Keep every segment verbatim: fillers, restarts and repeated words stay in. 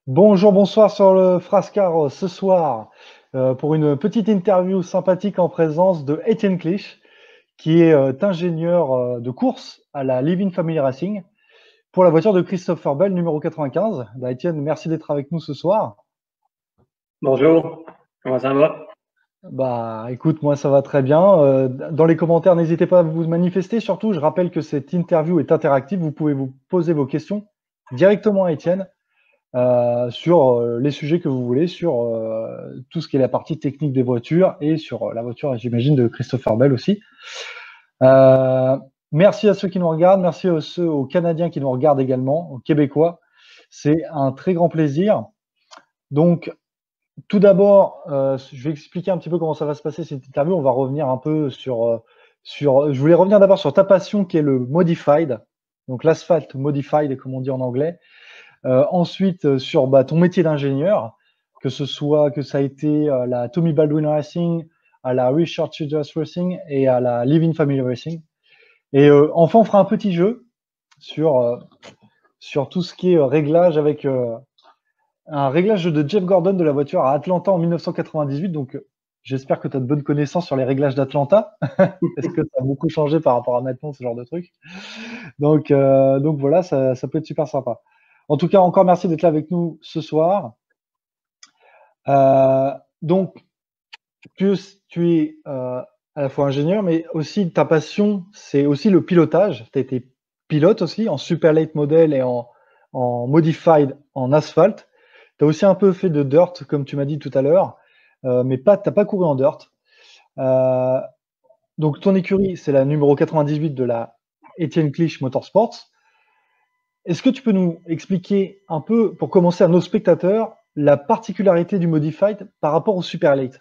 Bonjour, bonsoir sur le Frascar euh, ce soir euh, pour une petite interview sympathique en présence de Étienne Clich, qui est euh, ingénieur euh, de course à la Living Family Racing pour la voiture de Christopher Bell numéro quatre-vingt-quinze. Bah, Étienne, merci d'être avec nous ce soir. Bonjour, comment ça va? Bah, écoute, moi ça va très bien. Euh, dans les commentaires, n'hésitez pas à vous manifester. Surtout, je rappelle que cette interview est interactive. Vous pouvez vous poser vos questions directement à Étienne. Euh, sur euh, les sujets que vous voulez, sur euh, tout ce qui est la partie technique des voitures et sur euh, la voiture, j'imagine, de Christopher Bell aussi. Euh, merci à ceux qui nous regardent, merci à ceux, aux Canadiens qui nous regardent également, aux Québécois. C'est un très grand plaisir. Donc, tout d'abord, euh, je vais expliquer un petit peu comment ça va se passer cette interview. On va revenir un peu sur, euh, sur. Je voulais revenir d'abord sur ta passion qui est le modified, donc l'asphalte modified, comme on dit en anglais. Euh, ensuite, euh, sur bah, ton métier d'ingénieur, que ce soit que ça a été à la Tommy Baldwin Racing, à la Richard Childress Racing et à la Living Family Racing. Et euh, enfin, on fera un petit jeu sur, euh, sur tout ce qui est euh, réglage avec euh, un réglage de Jeff Gordon de la voiture à Atlanta en mille neuf cent quatre-vingt-dix-huit. Donc, euh, j'espère que tu as de bonnes connaissances sur les réglages d'Atlanta. Est-ce que ça a beaucoup changé par rapport à maintenant, ce genre de truc? Donc, euh, donc voilà, ça, ça peut être super sympa. En tout cas, encore merci d'être là avec nous ce soir. Euh, donc, tu, tu es euh, à la fois ingénieur, mais aussi ta passion, c'est aussi le pilotage. Tu as été pilote aussi en super late model et en, en modified en asphalte. Tu as aussi un peu fait de dirt, comme tu m'as dit tout à l'heure, euh, mais pas, tu n'as pas couru en dirt. Euh, donc, ton écurie, c'est la numéro quatre-vingt-dix-huit de la Etienne Clich Motorsports. Est-ce que tu peux nous expliquer un peu, pour commencer à nos spectateurs, la particularité du Modified par rapport au Super Late?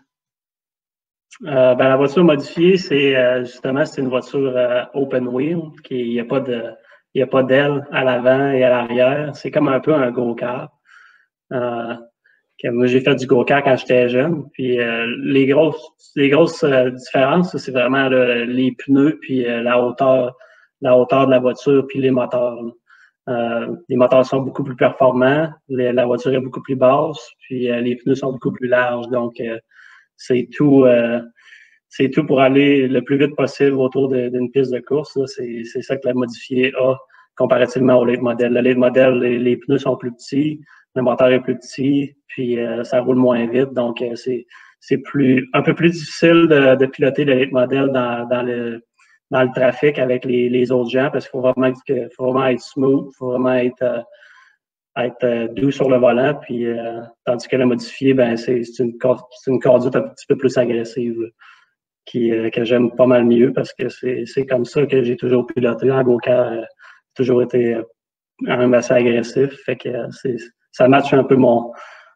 Euh, ben, la voiture modifiée, c'est euh, justement c'est une voiture euh, open wheel, qui il n'y a pas de il y a pas d'aile à l'avant et à l'arrière. C'est comme un peu un go-kart. Euh, que moi, j'ai fait du go-kart quand j'étais jeune. Puis euh, les grosses les grosses euh, différences, c'est vraiment là, les pneus puis euh, la hauteur la hauteur de la voiture puis les moteurs. Euh, les moteurs sont beaucoup plus performants, les, la voiture est beaucoup plus basse, puis euh, les pneus sont beaucoup plus larges. Donc euh, c'est tout, euh, c'est tout pour aller le plus vite possible autour d'une piste de course. C'est ça que la modifiée a comparativement au late model. Le late model, les, les pneus sont plus petits, le moteur est plus petit, puis euh, ça roule moins vite. Donc, euh, c'est c'est plus un peu plus difficile de, de piloter le late model dans, dans le dans le trafic avec les, les autres gens parce qu'il faut vraiment, faut vraiment être smooth, il faut vraiment être euh, être euh, doux sur le volant, puis euh, tandis que la modifiée, ben, c'est une, une conduite un petit peu plus agressive qui, euh, que j'aime pas mal mieux parce que c'est comme ça que j'ai toujours piloté. En go-kart, euh, j'ai toujours été euh, quand même assez agressif. Fait que euh, ça matche un peu mon.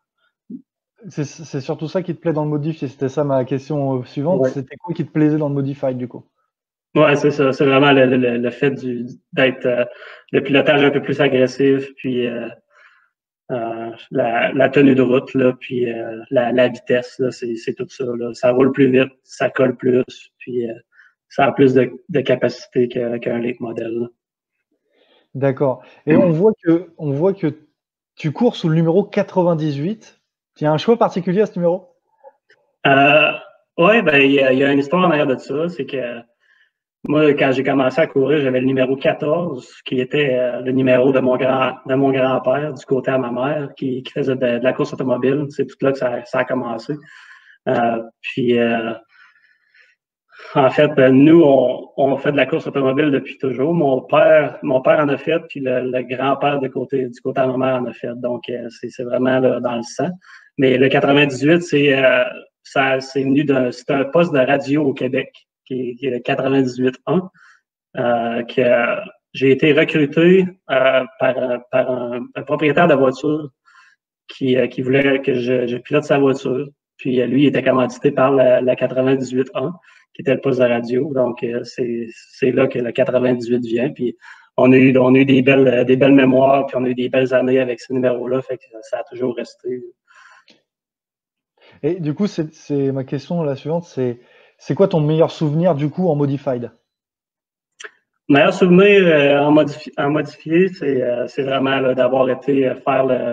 C'est surtout ça qui te plaît dans le Modified. C'était ça ma question suivante. Ouais, C'était quoi qui te plaisait dans le Modified du coup? ouais c'est ça. C'est vraiment le, le, le fait d'être euh, le pilotage un peu plus agressif, puis euh, Euh, la, la, tenue de route, là, puis euh, la, la, vitesse, c'est tout ça. Là. Ça roule plus vite, ça colle plus, puis euh, ça a plus de, de capacité qu'un qu late model. D'accord. Et on voit que on voit que tu cours sous le numéro quatre-vingt-dix-huit. Il y a un choix particulier à ce numéro? Euh, oui, ben, il y, y, a une histoire en arrière de ça. C'est que moi, quand j'ai commencé à courir, j'avais le numéro quatorze, qui était euh, le numéro de mon grand de mon grand-père, du côté à ma mère, qui, qui faisait de, de, la course automobile. C'est tout là que ça, ça a commencé. Euh, puis euh, En fait, nous, on, on fait de la course automobile depuis toujours. Mon père, mon père en a fait, puis le, le grand-père de côté, du côté de ma mère en a fait. Donc, euh, c'est vraiment là, dans le sang. Mais le quatre-vingt-dix-huit, c'est euh, ça, c'est venu d'un, c'est un poste de radio au Québec, qui est, qui est le quatre-vingt-dix-huit un, euh, que j'ai été recruté euh, par, par un, un propriétaire de voiture qui, euh, qui voulait que je, je pilote sa voiture. Puis euh, lui, il était commandité par la, la quatre-vingt-dix-huit un, qui était le poste de radio. Donc, euh, c'est là que le quatre-vingt-dix-huit vient. Puis on a eu, on a eu des, belles, des belles mémoires, puis on a eu des belles années avec ce numéro-là. Fait que ça a toujours resté. Et du coup, c'est ma question la suivante, c'est c'est quoi ton meilleur souvenir du coup en Modified? Meilleur souvenir euh, en, modifi en modifié, c'est euh, vraiment d'avoir été faire le,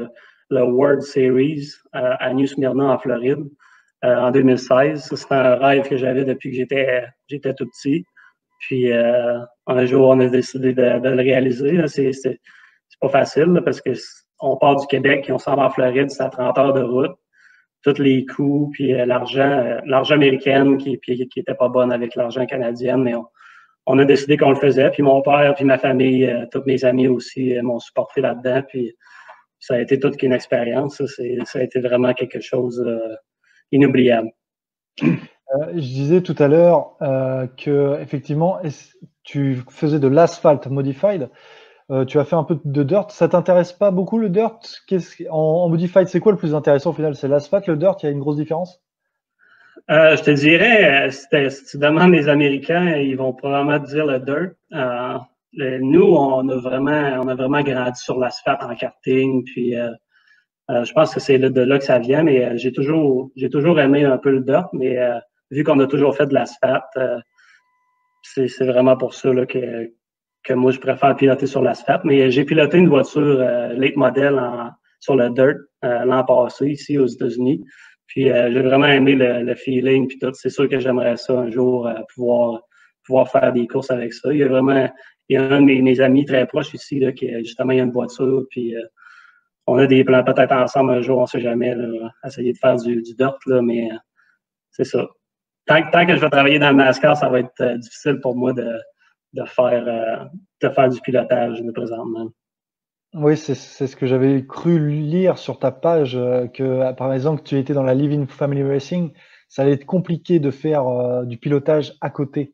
le World Series euh, à New Smyrna, en Floride, euh, en deux mille seize. C'était un rêve que j'avais depuis que j'étais j'étais tout petit. Puis, euh, un jour, on a décidé de, de le réaliser. C'est, c'est, c'est pas facile là, parce que on part du Québec et on s'en va en Floride, c'est à trente heures de route. Tous les coûts, puis euh, l'argent, euh, l'argent américain qui, puis, qui était pas bonne avec l'argent canadien, mais on, on a décidé qu'on le faisait. Puis mon père, puis ma famille, euh, tous mes amis aussi euh, m'ont supporté là-dedans. Puis ça a été toute qu'une expérience. Ça, c'est, ça a été vraiment quelque chose euh, inoubliable. Euh, je disais tout à l'heure euh, que effectivement, tu faisais de l'asphalte modified. Euh, tu as fait un peu de dirt. Ça t'intéresse pas beaucoup le dirt? Qu'est-ce, en, en modified, c'est quoi le plus intéressant au final? C'est l'asphalte, le dirt? Il y a une grosse différence? Euh, je te dirais, si, si tu demandes les Américains, ils vont probablement te dire le dirt. Euh, le, nous, on a vraiment, on a vraiment grandi sur l'asphalte en karting. Puis, euh, euh, je pense que c'est de là que ça vient. Mais euh, j'ai toujours, j'ai toujours aimé un peu le dirt. Mais euh, vu qu'on a toujours fait de l'asphalte, euh, c'est, c'est vraiment pour ça là, que que moi, je préfère piloter sur l'asphalte. Mais j'ai piloté une voiture euh, late model en, sur le dirt euh, l'an passé, ici aux États-Unis. Puis euh, j'ai vraiment aimé le, le feeling puis tout. C'est sûr que j'aimerais ça un jour euh, pouvoir pouvoir faire des courses avec ça. Il y a vraiment il y a un de mes, mes amis très proches ici là, qui justement il y a une voiture. Puis euh, on a des plans peut-être ensemble un jour, on ne sait jamais, là, essayer de faire du, du dirt, là, mais euh, c'est ça. Tant, tant que je vais travailler dans le NASCAR, ça va être euh, difficile pour moi de de faire, euh, de faire du pilotage de présentement. Oui, c'est c'est ce que j'avais cru lire sur ta page, euh, que par exemple que tu étais dans la Living Family Racing, ça allait être compliqué de faire euh, du pilotage à côté.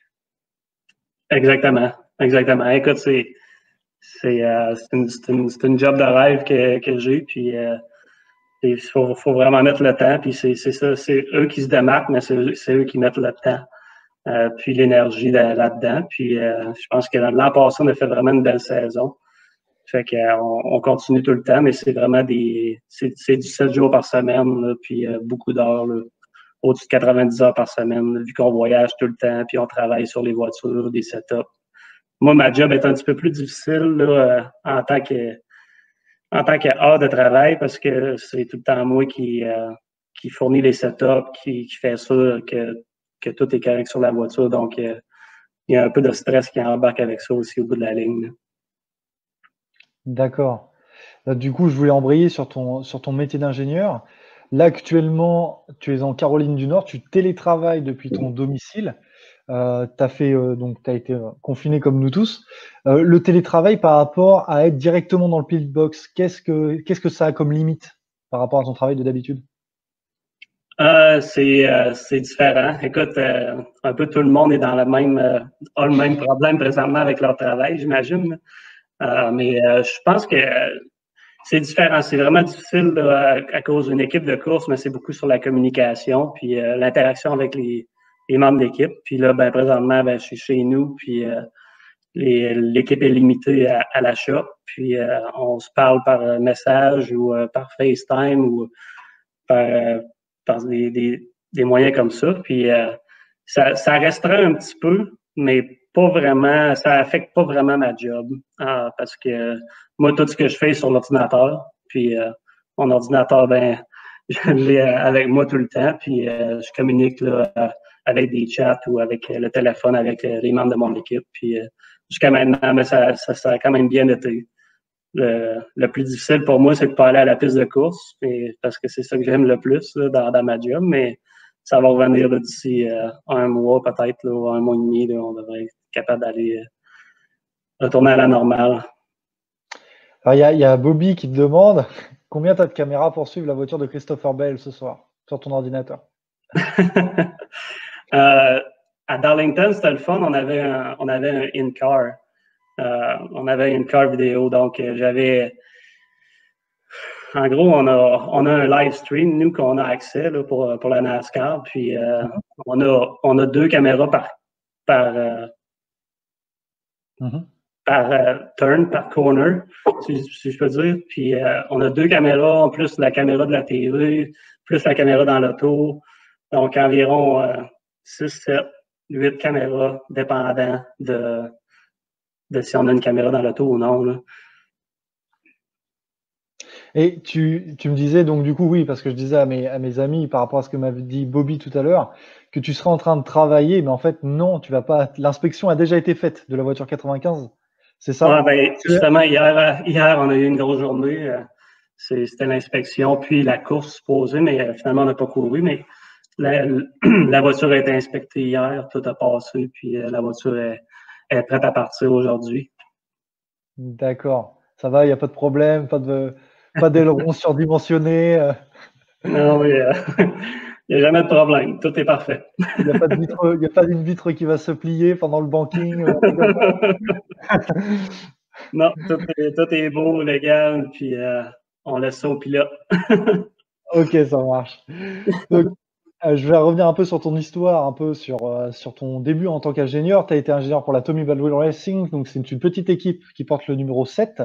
Exactement, exactement. Écoute, c'est c'est euh, c'est une, c'est une, c'est une job de rêve que, que j'ai, puis euh, il faut, faut vraiment mettre le temps, puis c'est c'est ça, c'est eux qui se démarquent, mais c'est eux, c'est eux qui mettent le temps, euh, puis l'énergie là- là-dedans. Puis euh, je pense que l'an passé, on a fait vraiment une belle saison. Fait qu'on on continue tout le temps, mais c'est vraiment des. C'est, c'est du sept jours par semaine, là, puis euh, beaucoup d'heures, là, au-dessus de quatre-vingt-dix heures par semaine, là, vu qu'on voyage tout le temps, puis on travaille sur les voitures, des setups. Moi, ma job est un petit peu plus difficile là, euh, en tant que en tant que heure de travail, parce que c'est tout le temps moi qui, euh, qui fournit les setups, qui, qui fait sûr que, que tout est correct sur la voiture. Donc, euh, il y a un peu de stress qui embarque avec ça aussi au bout de la ligne, là. D'accord. Là, du coup, je voulais embrayer sur ton, sur ton métier d'ingénieur. Là, actuellement, tu es en Caroline du Nord, tu télétravailles depuis ton domicile. Euh, tu as fait, euh, donc, tu as été euh, confiné comme nous tous. Euh, le télétravail par rapport à être directement dans le pit box, qu'est-ce que, qu'est-ce que ça a comme limite par rapport à ton travail de d'habitude? Euh, c'est euh, c'est différent. Écoute, euh, un peu tout le monde est dans le même euh, a le même problème présentement avec leur travail, j'imagine. Euh, mais euh, je pense que euh, c'est différent. C'est vraiment difficile là, à, à cause d'une équipe de course, mais c'est beaucoup sur la communication puis euh, l'interaction avec les, les membres d'équipe. Puis là, ben présentement, ben, je suis chez nous, puis euh, les- l'équipe est limitée à, à l'achat. Puis euh, on se parle par euh, message ou euh, par FaceTime ou par, euh, par des, des, des moyens comme ça. Puis euh, ça, ça restreint un petit peu, mais pas vraiment, ça affecte pas vraiment ma job. Euh, parce que moi, tout ce que je fais est sur l'ordinateur. Puis euh, mon ordinateur, ben, je l'ai avec moi tout le temps. Puis euh, je communique là, avec des chats ou avec le téléphone avec les membres de mon équipe. Puis euh, jusqu'à maintenant, ben, ça, ça, ça a quand même bien été. Le, le plus difficile pour moi, c'est de pas aller à la piste de course, et, parce que c'est ça que j'aime le plus là, dans, dans ma job, mais ça va revenir là, d'ici euh, un mois, peut-être, là, ou un mois et demi, là, on devrait être capable d'aller euh, retourner à la normale. Alors, il y a, il y a Bobby qui te demande combien tu as de caméras pour suivre la voiture de Christopher Bell ce soir sur ton ordinateur. euh, à Darlington, c'était le fun, on avait un, on avait un in-car. Euh, on avait une car vidéo, donc euh, j'avais en gros, on a, on a un live stream, nous, qu'on a accès là, pour, pour la NASCAR. Puis euh, on, a, on a deux caméras par, par, euh, Mhm. par euh, turn, par corner, si, si je peux dire. Puis euh, on a deux caméras, en plus la caméra de la T V, plus la caméra dans l'auto. Donc environ euh, six, sept, huit caméras, dépendant de, de si on a une caméra dans l'auto ou non, là. Et tu, tu me disais donc du coup, oui, parce que je disais à mes, à mes amis par rapport à ce que m'avait dit Bobby tout à l'heure, que tu serais en train de travailler, mais en fait, non, tu vas pas. L'inspection a déjà été faite de la voiture quatre-vingt-quinze, c'est Ouais, ça? ben, Tu es- justement, hier, hier, on a eu une grosse journée. euh, c'est- C'était l'inspection, puis la course supposée, mais euh, finalement, on n'a pas couru. Mais la, la voiture a été inspectée hier, tout a passé, puis euh, la voiture est, est prête à partir aujourd'hui. D'accord. Ça va, il n'y a pas de problème, pas de, pas d'aileron surdimensionné, euh, Non, oui, euh, il n'y a jamais de problème. Tout est parfait. il n'y a pas de vitre, il y a pas d'une vitre qui va se plier pendant le banking, euh, un truc comme ça. Non, tout est, tout est beau, légal, puis euh, on laisse ça au pilote. Ok, ça marche. Donc, euh, je vais revenir un peu sur ton histoire, un peu sur, euh, sur ton début en tant qu'ingénieur. Tu as été ingénieur pour la Tommy Baldwin Racing, donc c'est une petite équipe qui porte le numéro sept,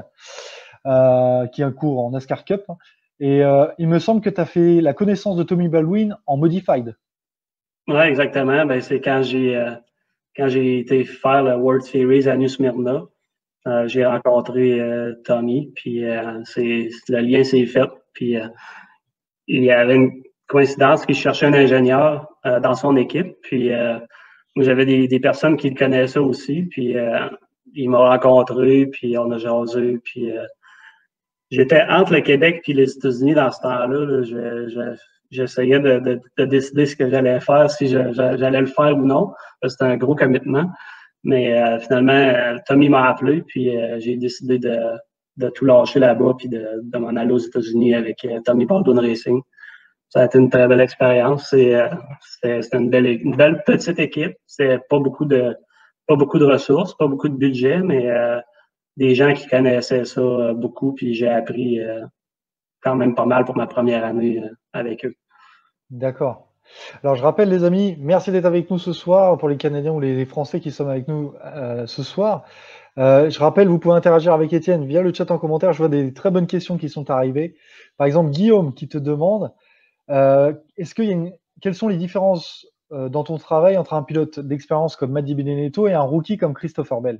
euh, qui est un cours en NASCAR Cup. Et euh, il me semble que tu as fait la connaissance de Tommy Baldwin en modified. Oui, exactement. Ben, c'est quand j'ai euh, quand j'ai été faire le World Series à New Smyrna. Euh, j'ai rencontré euh, Tommy, puis euh, c'est, le lien s'est fait. Puis euh, il y avait une coïncidence qu'il cherchait un ingénieur euh, dans son équipe. Puis euh, moi, j'avais des, des personnes qui le connaissaient aussi. Puis euh, il m'a rencontré, puis on a jasé. Puis euh, j'étais entre le Québec et les États-Unis dans ce temps-là. Là. Je, je, j'essayais de, de, de, décider ce que j'allais faire, si je, j'allais le faire ou non. C'était un gros commitment. Mais euh, finalement, euh, Tommy m'a appelé, puis euh, j'ai décidé de, de tout lâcher là-bas, puis de, de m'en aller aux États-Unis avec euh, Tommy Baldwin Racing. Ça a été une très belle expérience. C'est, euh, c'était, c'était une belle, une belle petite équipe. C'est pas beaucoup de, pas beaucoup de ressources, pas beaucoup de budget, mais euh, des gens qui connaissaient ça euh, beaucoup, puis j'ai appris euh, quand même pas mal pour ma première année euh, avec eux. D'accord. Alors, je rappelle, les amis, merci d'être avec nous ce soir, pour les Canadiens ou les Français qui sont avec nous euh, ce soir. Euh, je rappelle, vous pouvez interagir avec Étienne via le chat en commentaire. Je vois des très bonnes questions qui sont arrivées. Par exemple, Guillaume qui te demande, euh, est-ce qu'il y a une- quelles sont les différences euh, dans ton travail entre un pilote d'expérience comme Madi Benedetto et un rookie comme Christopher Bell?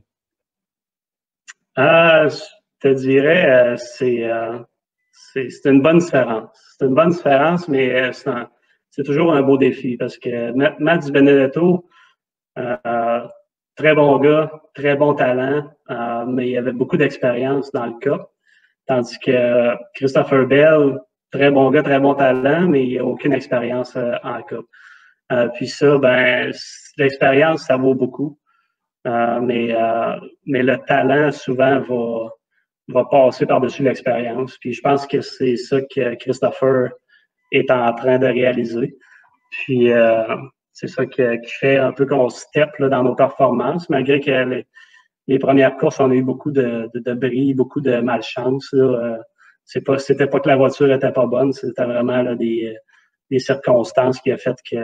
Ah, je te dirais, euh, c'est, euh, c'est, c'est une bonne différence. C'est une bonne différence, mais euh, c'est, un- c'est toujours un beau défi parce que Matt, Matt Di Benedetto, euh, très bon gars, très bon talent, euh, mais il avait beaucoup d'expérience dans le cas. Tandis que Christopher Bell, très bon gars, très bon talent, mais il n'a aucune expérience euh, en cas. Euh, puis ça, ben, l'expérience, ça vaut beaucoup. Euh, mais, euh, mais le talent, souvent, va, va passer par-dessus l'expérience. Puis je pense que c'est ça que Christopher est en train de réaliser. Puis euh, c'est ça qui, qui fait un peu qu'on step là, dans nos performances, malgré que les, les premières courses, on a eu beaucoup de, de, de bris, beaucoup de malchance. Là. Euh, c'est pas, c'était pas que la voiture était pas bonne, c'était vraiment là, des, des circonstances qui a fait que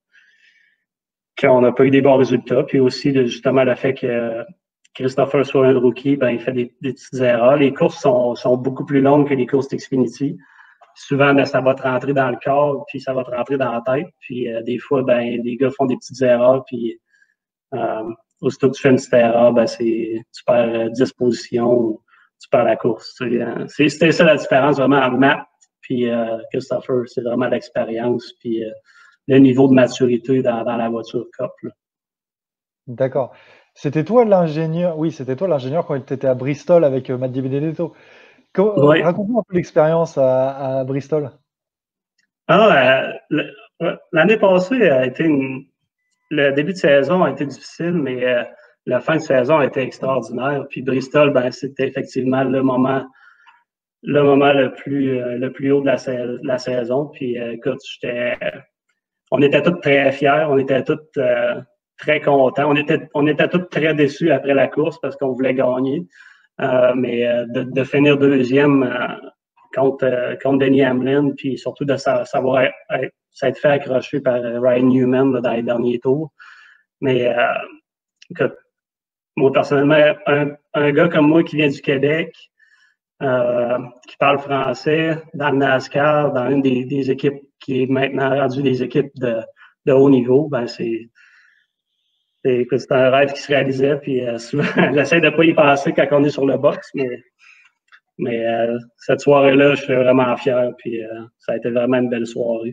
qu'on n'a pas eu des bons résultats. Puis aussi, justement, le fait que Christopher soit un rookie, ben, il fait des, des petites erreurs. Les courses sont, sont beaucoup plus longues que les courses Xfinity. Souvent, ben, ça va te rentrer dans le corps, puis ça va te rentrer dans la tête. Puis euh, des fois, ben, les gars font des petites erreurs, puis euh, aussitôt que tu fais une petite erreur, ben, c'est, tu perds euh, dix positions ou tu perds la course. C'est, c'était ça la différence vraiment entre Matt puis euh, Christopher. C'est vraiment l'expérience, puis euh, le niveau de maturité dans, dans la voiture Cup. Là. D'accord. C'était toi l'ingénieur, oui, c'était toi l'ingénieur quand tu étais à Bristol avec euh, Madi Benedetto. Co- euh, Oui. Raconte-moi un peu l'expérience à, à Bristol. Ah, euh, l'année passée a été une, le début de saison a été difficile, mais euh, la fin de saison a été extraordinaire. Puis Bristol, ben, c'était effectivement le moment, le moment le plus, euh, le plus haut de la, de la saison. Puis euh, écoute, j'étais, on était tous très fiers, on était tous euh, très contents. On était, on était tous très déçus après la course parce qu'on voulait gagner. Euh, mais euh, de, de finir deuxième euh, contre, euh, contre Denny Hamlin, puis surtout de savoir être, s'être fait accrocher par Ryan Newman là, dans les derniers tours. Mais euh, que, moi, personnellement, un, un gars comme moi qui vient du Québec, euh, qui parle français, dans le NASCAR, dans une des, des équipes qui est maintenant rendue des équipes de, de haut niveau, ben c'est c'est un rêve qui se réalisait. Puis euh, souvent, j'essaie de ne pas y penser quand on est sur le box, mais Mais euh, cette soirée-là, je suis vraiment fier. Puis euh, ça a été vraiment une belle soirée.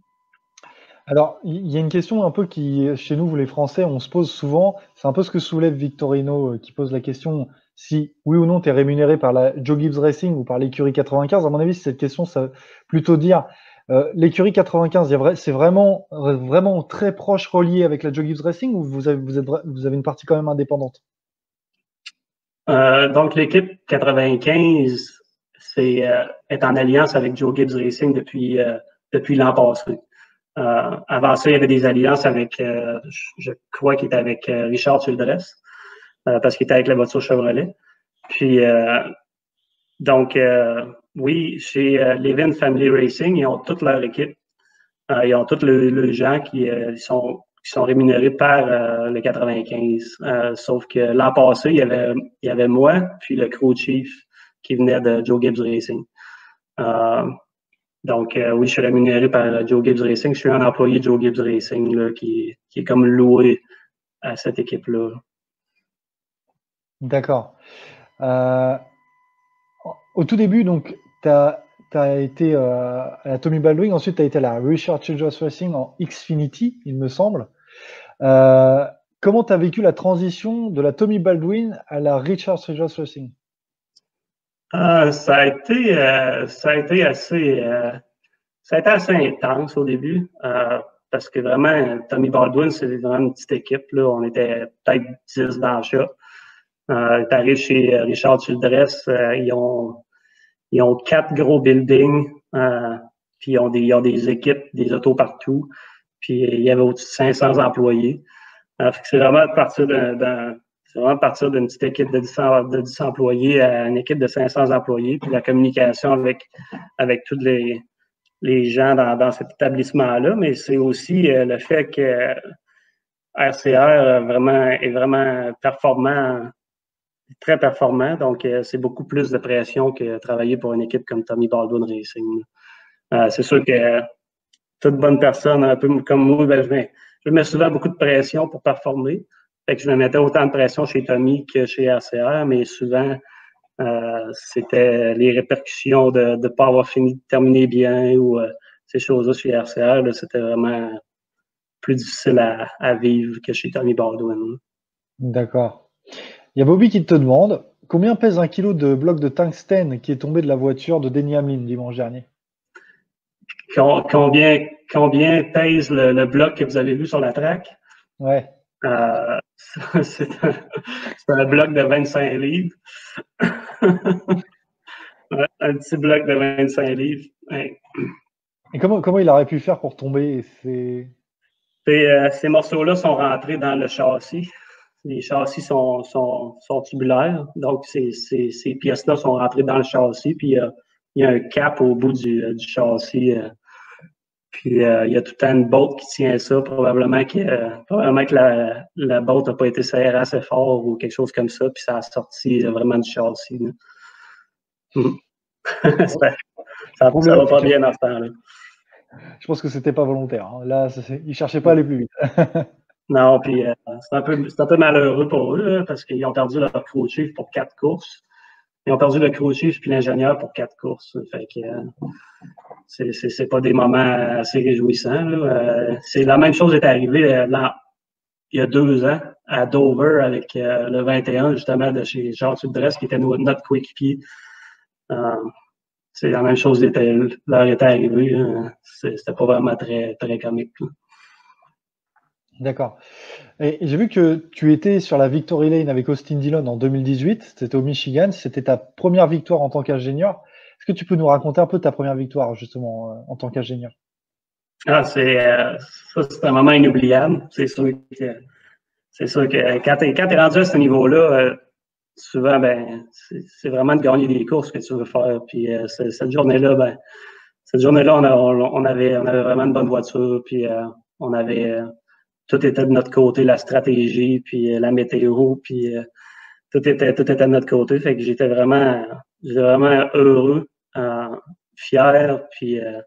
Alors, il y a une question un peu qui, chez nous, les Français, on se pose souvent. C'est un peu ce que soulève Victorino, euh, qui pose la question si, oui ou non, tu es rémunéré par la Joe Gibbs Racing ou par l'écurie quatre-vingt-quinze. À mon avis, cette question, ça veut plutôt dire euh, l'écurie quatre-vingt-quinze, c'est vraiment, vraiment très proche relié avec la Joe Gibbs Racing ou vous avez, vous êtes, vous avez une partie quand même indépendante? Euh, donc, l'équipe quatre-vingt-quinze c'est, euh, est en alliance avec Joe Gibbs Racing depuis, euh, depuis l'an passé. Euh, avant ça, il y avait des alliances avec, euh, je crois qu'il était avec euh, Richard Childress, euh, parce qu'il était avec la voiture Chevrolet. Puis, euh, donc, euh, oui, chez euh, Levin Family Racing, ils ont toute leur équipe. Euh, ils ont tous les le gens qui euh, sont, qui sont rémunérés par euh, le quatre-vingt-quinze. Euh, sauf que l'an passé, il y, avait, il y avait moi, puis le crew chief qui venait de Joe Gibbs Racing. Euh, Donc, euh, oui, je suis rémunéré par Joe Gibbs Racing. Je suis un employé de Joe Gibbs Racing là, qui, qui est comme loué à cette équipe-là. D'accord. Euh, au tout début, donc, tu as, été euh, à la Tommy Baldwin, ensuite tu as été à la Richard Childress Racing en Xfinity, il me semble. Euh, comment tu as vécu la transition de la Tommy Baldwin à la Richard Childress Racing? Ah, ça a été, euh, ça a été assez, euh, ça a été assez intense au début, euh, parce que vraiment, Tommy Baldwin, c'est vraiment une petite équipe. Là. On était peut-être dix dans le chat. Euh, T'arrives chez Richard Childress, euh, ils ont, ils ont quatre gros buildings, euh, puis ils ont des, ils ont des équipes, des autos partout. Puis il y avait au-dessus de cinq cents employés. Euh, fait que c'est vraiment partir d'un, c'est vraiment partir d'une petite équipe de dix, de dix employés à une équipe de cinq cents employés. Puis la communication avec, avec tous les, les gens dans, dans cet établissement-là. Mais c'est aussi euh, le fait que R C R vraiment, est vraiment performant, très performant. Donc, euh, c'est beaucoup plus de pression que travailler pour une équipe comme Tommy Baldwin Racing. Euh, c'est sûr que toute bonne personne, un peu comme moi, ben, je, mets, je mets souvent beaucoup de pression pour performer. Fait que je me mettais autant de pression chez Tommy que chez R C R, mais souvent, euh, c'était les répercussions de ne pas avoir fini de terminer bien ou euh, ces choses-là chez R C R, là, c'était vraiment plus difficile à, à vivre que chez Tommy Baldwin. D'accord. Il y a Bobby qui te demande combien pèse un kilo de bloc de tungstène qui est tombé de la voiture de Denny Hamlin dimanche dernier? Combien, combien pèse le, le bloc que vous avez vu sur la track? Ouais. Euh, c'est un, un bloc de vingt-cinq livres. Un petit bloc de vingt-cinq livres. Ouais. Et comment, comment il aurait pu faire pour tomber? C'est... Euh, ces morceaux-là sont rentrés dans le châssis. Les châssis sont, sont, sont tubulaires. Donc, ces, ces, ces pièces-là sont rentrées dans le châssis. Puis, euh, il y a un cap au bout du, du châssis. Euh, puis, euh, il y a tout le temps une botte qui tient ça. Probablement que, euh, probablement que la, la botte n'a pas été serrée assez fort ou quelque chose comme ça. Puis, ça a sorti vraiment du châssis. Mm. ça, ça, ça va pas bien dans ce temps-là. Je pense que c'était pas volontaire. Hein. Là, ils cherchaient pas à aller plus vite. Non, puis euh, c'est un, un peu malheureux pour eux, là, parce qu'ils ont perdu leur crew chief pour quatre courses. Ils ont perdu le crew chief puis l'ingénieur pour quatre courses. Fait que euh, c'est, c'est, c'est pas des moments assez réjouissants. Là. Euh, c'est la même chose est arrivée euh, là, il y a deux ans à Dover avec euh, le vingt et un, justement, de chez Jean Childress, qui était notre coéquipier. Euh, c'est la même chose était, leur était arrivée. Hein. C'était pas vraiment très, très comique. Là. D'accord. Et j'ai vu que tu étais sur la Victory Lane avec Austin Dillon en deux mille dix-huit. C'était au Michigan. C'était ta première victoire en tant qu'ingénieur. Est-ce que tu peux nous raconter un peu ta première victoire, justement, en tant qu'ingénieur? Ah, c'est, euh, ça, c'est un moment inoubliable. C'est sûr que, c'est sûr que quand tu es rendu à ce niveau-là, euh, souvent, ben, c'est, c'est vraiment de gagner des courses que tu veux faire. Puis euh, cette journée-là, ben, cette journée-là, on, a, on, avait, on avait vraiment une bonne voiture. Puis euh, on avait, euh, tout était de notre côté, la stratégie, puis euh, la météo, puis euh, tout était, tout était de notre côté. Fait que j'étais vraiment, j'étais vraiment heureux, euh, fier, puis euh,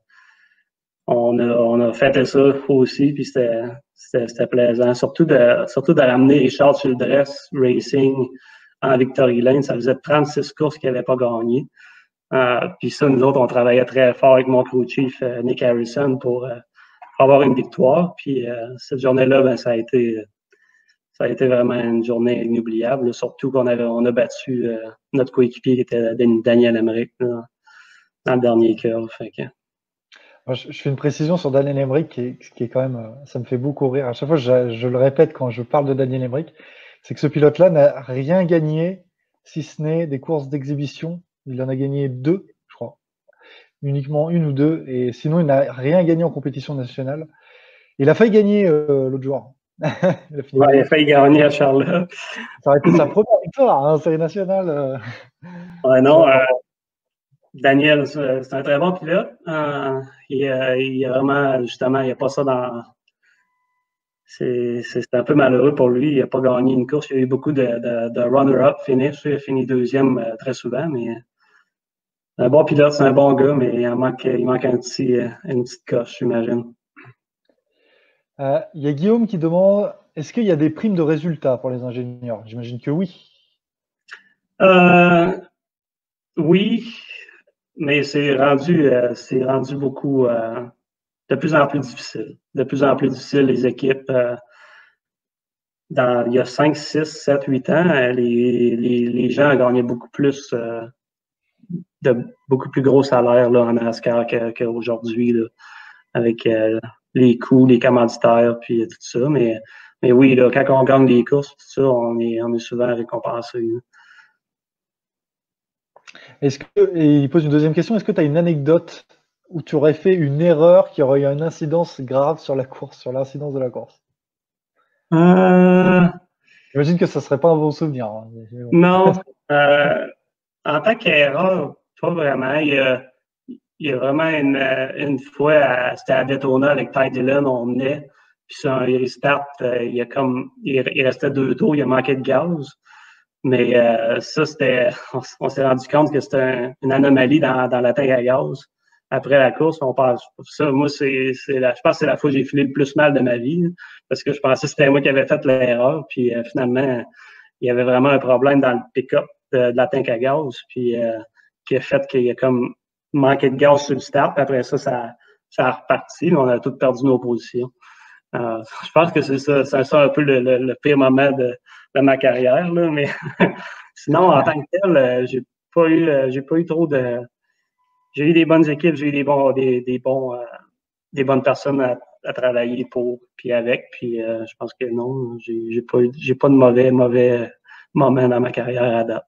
on a, on a fait ça aussi, puis c'était, c'était, c'était plaisant. Surtout de, surtout de ramener Richard Childress Racing en Victory Lane. Ça faisait trente-six courses qu'il n'avait pas gagné. Euh, puis ça, nous autres, on travaillait très fort avec mon crew chief, euh, Nick Harrison, pour, euh, pour avoir une victoire. Puis euh, cette journée-là, ben, ça a été ça a été vraiment une journée inoubliable, là, surtout qu'on avait on a battu euh, notre coéquipier qui était Daniel Emmerich là, dans le dernier quart. Fait que... Moi, je, je fais une précision sur Daniel Emmerich qui est, qui est quand même, euh, ça me fait beaucoup rire. À chaque fois, je, je le répète quand je parle de Daniel Emmerich, c'est que ce pilote-là n'a rien gagné, si ce n'est des courses d'exhibition. Il en a gagné deux, je crois, uniquement une ou deux, et sinon il n'a rien gagné en compétition nationale. Il a failli gagner euh, l'autre jour. il, a fini ouais, il a failli gagner à Charlotte. Ça aurait été sa première victoire en hein, série nationale. Euh... Ouais, non, euh, Daniel, c'est un très bon pilote. Euh, il, euh, il a vraiment, justement, il n'y a pas ça dans. C'est un peu malheureux pour lui. Il n'a pas gagné une course. Il y a eu beaucoup de, de, de runner-up finish. Il a fini deuxième euh, très souvent, mais un bon pilote, c'est un bon gars, mais il manque, il manque un petit, une petite coche, j'imagine. Euh, il y a Guillaume qui demande, est-ce qu'il y a des primes de résultats pour les ingénieurs? J'imagine que oui. Euh, oui, mais c'est rendu, euh, c'est rendu beaucoup, euh, de plus en plus difficile. De plus en plus difficile, les équipes. Euh, dans, il y a cinq, six, sept, huit ans, les, les, les gens gagnaient beaucoup plus, euh, de beaucoup plus gros salaires là, en NASCAR qu'aujourd'hui, avec euh, les coûts, les commanditaires, puis tout ça. Mais, mais oui, là, quand on gagne des courses, tout ça, on est, on est souvent récompensé. Est-ce que, et il pose une deuxième question, est-ce que tu as une anecdote où tu aurais fait une erreur qui aurait eu une incidence grave sur la course, sur l'incidence de la course? Euh... J'imagine que ça serait pas un bon souvenir. Hein. Non. Euh, en tant qu'erreur, pas vraiment. Il y a, il y a vraiment une, une fois, c'était à Daytona avec Ty Dillon, on venait, puis ça, il restart, il, y a comme, il, il restait deux tours, il a manqué de gaz. Mais euh, ça, c'était, on, on s'est rendu compte que c'était un, une anomalie dans, dans la tank à gaz. Après la course, on pense, ça, moi, c'est, c'est la, je pense que c'est la fois que j'ai filé le plus mal de ma vie, parce que je pensais que c'était moi qui avais fait l'erreur, puis euh, finalement, il y avait vraiment un problème dans le pick-up de, de la tank à gaz, puis euh, qui a fait qu'il y a comme manqué de gaz sur le start, puis après ça, ça, ça a reparti, on a tous perdu nos positions. Euh, je pense que c'est ça, c'est ça un peu le, le, le pire moment de, de ma carrière, là, mais sinon, en tant que tel, euh, j'ai pas eu, euh, j'ai pas eu trop de. J'ai eu des bonnes équipes, j'ai eu des bons, des, des bons, euh, des bonnes personnes à, à travailler pour, puis avec, puis euh, je pense que non, j'ai, j'ai pas, j'ai pas de mauvais, mauvais moments dans ma carrière à date.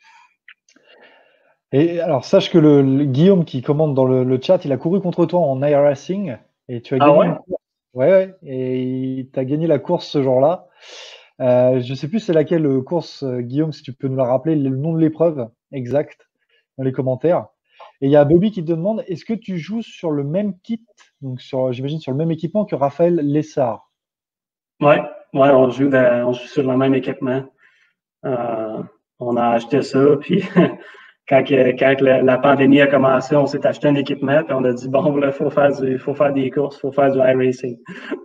Et alors, sache que le, le Guillaume qui commande dans le, le chat, il a couru contre toi en iRacing et tu as ah gagné ouais? une course. Ouais, ouais, et tu as gagné la course ce jour-là. Euh, je sais plus c'est laquelle course, euh, Guillaume, si tu peux nous la rappeler, le nom de l'épreuve exact dans les commentaires. Et il y a Bobby qui te demande, est-ce que tu joues sur le même kit, donc sur, j'imagine sur le même équipement que Raphaël Lessard? Ouais, ouais, on joue, dans, on joue sur le même équipement. Euh, on a acheté ça, puis quand, quand la, la pandémie a commencé, on s'est acheté un équipement, puis on a dit, bon, il faut faire du, faut faire des courses, il faut faire du iRacing.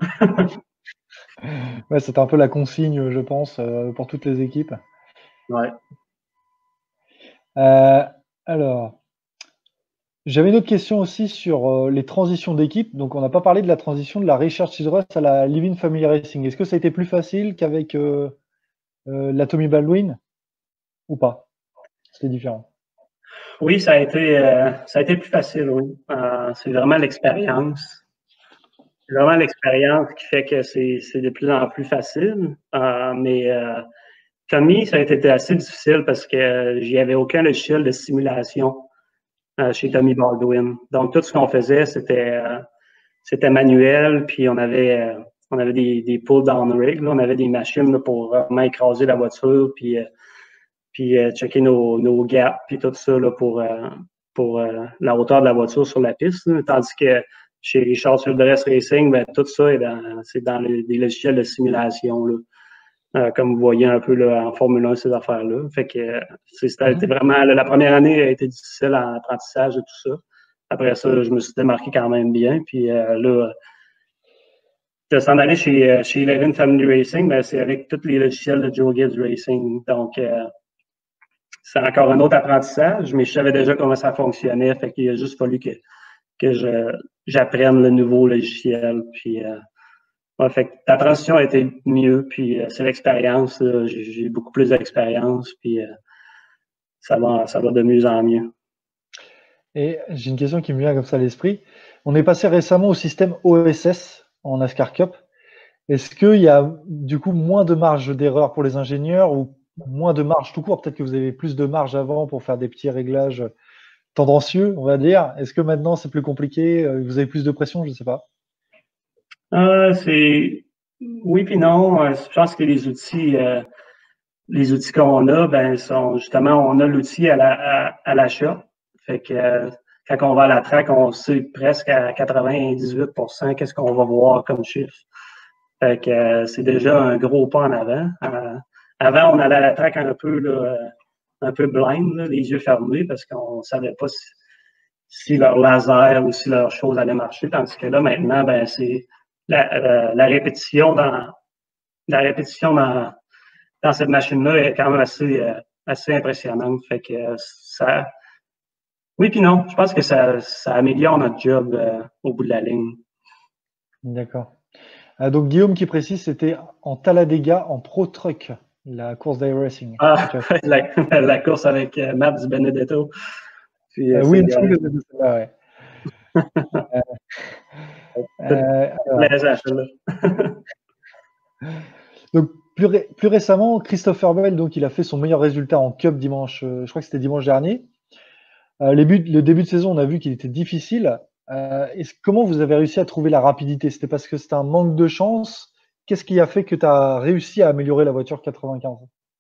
Ouais, c'était un peu la consigne, je pense, euh, pour toutes les équipes. Ouais. Euh, alors, j'avais une autre question aussi sur euh, les transitions d'équipe. Donc, on n'a pas parlé de la transition de la Richard Childress à la Living Family Racing. Est-ce que ça a été plus facile qu'avec euh, euh, la Tommy Baldwin ou pas? C'était différent. Oui, ça a été, euh, ça a été plus facile, oui. Euh, c'est vraiment l'expérience. C'est vraiment l'expérience qui fait que c'est, c'est de plus en plus facile. Euh, mais euh, Tommy, ça a été assez difficile parce que j'y avais aucun logiciel de simulation euh, chez Tommy Baldwin. Donc, tout ce qu'on faisait, c'était euh, c'était manuel, puis on avait euh, on avait des, des pull-down rigs, là, on avait des machines là, pour vraiment écraser la voiture, puis, euh, puis euh, checker nos, nos gaps, puis tout ça là, pour, euh, pour euh, la hauteur de la voiture sur la piste. Là. Tandis que chez Richard Childress Racing, ben, tout ça est dans, c'est dans les, les logiciels de simulation. Là. Euh, comme vous voyez un peu là, en Formule un, ces affaires-là. Fait que c'était mm-hmm. vraiment. Là, la première année a été difficile en apprentissage et tout ça. Après ça, je me suis démarqué quand même bien. Puis euh, là, de s'en aller chez, chez Living Family Racing, ben, c'est avec tous les logiciels de Joe Gibbs Racing. Donc, euh, c'est encore un autre apprentissage, mais je savais déjà comment ça fonctionnait. Fait qu'il a juste fallu que, que je, j'apprenne le nouveau logiciel. Puis, euh, ouais, fait que la transition a été mieux. Puis, euh, c'est l'expérience. J'ai, j'ai beaucoup plus d'expérience. Puis, euh, ça va, ça va de mieux en mieux. Et j'ai une question qui me vient comme ça à l'esprit. On est passé récemment au système O S S en NASCAR Cup. Est-ce qu'il y a du coup moins de marge d'erreur pour les ingénieurs ou moins de marge tout court? Peut-être que vous avez plus de marge avant pour faire des petits réglages tendancieux, on va dire. Est-ce que maintenant c'est plus compliqué? Vous avez plus de pression? Je ne sais pas. Euh, c'est oui puis non. Je pense que les outils, euh, les outils qu'on a, ben sont justement, on a l'outil à la à, à l'achat. Fait que euh, quand on va à la track, on sait presque à quatre-vingt-dix-huit pour cent qu'est-ce qu'on va voir comme chiffre. Fait que euh, c'est déjà un gros pas en avant. Euh, avant, on allait à la track un peu là, un peu blind, là, les yeux fermés, parce qu'on savait pas si, si leur laser ou si leur chose allait marcher. Tandis que là, maintenant, ben c'est la, la, la répétition dans la répétition dans, dans cette machine-là est quand même assez, euh, assez impressionnante. Fait que euh, ça. Oui, puis non. Je pense que ça, ça améliore notre job euh, au bout de la ligne. D'accord. Euh, donc Guillaume qui précise, c'était en Talladega en Pro Truck, la course d'iRacing. Ah, la, la course avec euh, Matt Benedetto. Puis, euh, euh, oui, il me semble que c'était ça, ouais. euh, euh, donc plus, ré plus récemment, Christopher Bell, donc il a fait son meilleur résultat en Cup dimanche, euh, je crois que c'était dimanche dernier. Euh, les buts, le début de saison, on a vu qu'il était difficile. Euh, comment vous avez réussi à trouver la rapidité? C'était parce que c'était un manque de chance? Qu'est-ce qui a fait que tu as réussi à améliorer la voiture quatre-vingt-quinze?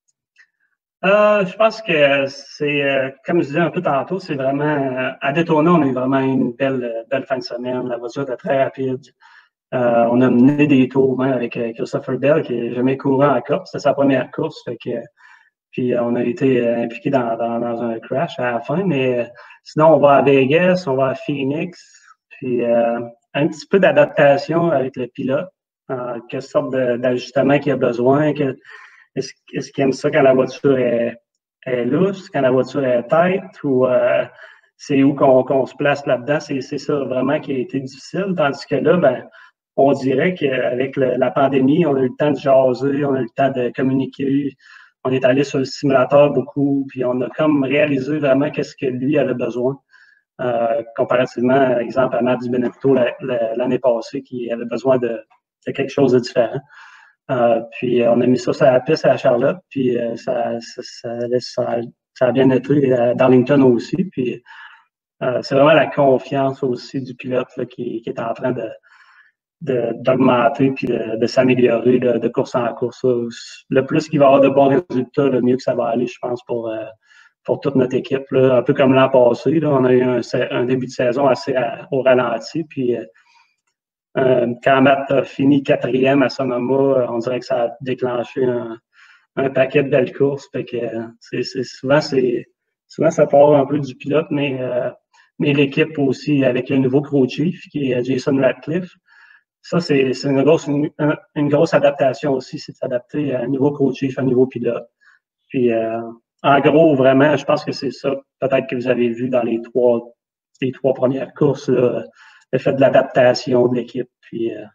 Euh, je pense que c'est, euh, comme je disais un peu tantôt, c'est vraiment, euh, à Daytona, on a eu vraiment une belle, belle fin de semaine. La voiture était très rapide. Euh, on a mené des tours même avec euh, Christopher Bell, qui n'a jamais couru en Cup. C'était sa première course. Fait que, puis on a été euh, impliqué dans, dans, dans un crash à la fin. Mais euh, sinon, on va à Vegas, on va à Phoenix. Puis euh, un petit peu d'adaptation avec le pilote. Euh, quelle sorte d'ajustement qu'il a besoin. Que, est-ce, est-ce qu'il aime ça quand la voiture est, est lousse, quand la voiture est tête, ou euh, c'est où qu'on, qu'on se place là-dedans? C'est, c'est ça vraiment qui a été difficile. Tandis que là, ben, on dirait qu'avec le, la pandémie, on a eu le temps de jaser, on a eu le temps de communiquer. On est allé sur le simulateur beaucoup, puis on a comme réalisé vraiment qu'est-ce que lui avait besoin. Euh, comparativement, par exemple, à Matt Benedetto l'année passée, qui avait besoin de, de quelque chose de différent. Euh, puis on a mis ça sur la piste à Charlotte, puis euh, ça, ça, ça, ça, ça a bien été à Darlington aussi. Puis euh, c'est vraiment la confiance aussi du pilote là, qui, qui est en train de, de, d'augmenter puis de, de s'améliorer de, de course en course. Le plus qu'il va avoir de bons résultats, le mieux que ça va aller, je pense, pour, euh, pour toute notre équipe. Là. Un peu comme l'an passé, là, on a eu un, un début de saison assez à, au ralenti, puis euh, Euh, quand Matt a fini quatrième à Sonoma, on dirait que ça a déclenché un, un paquet de belles courses. Fait que, c'est, c'est, souvent, c'est, souvent, ça part un peu du pilote, mais, euh, mais l'équipe aussi, avec le nouveau crew chief, qui est Jason Radcliffe, ça, c'est, c'est une, grosse, une, une grosse adaptation aussi, c'est de s'adapter à un nouveau crew chief, à un nouveau pilote. Puis, euh, en gros, vraiment, je pense que c'est ça, peut-être que vous avez vu dans les trois, les trois premières courses, là, le fait de l'adaptation de l'équipe. Puis, euh,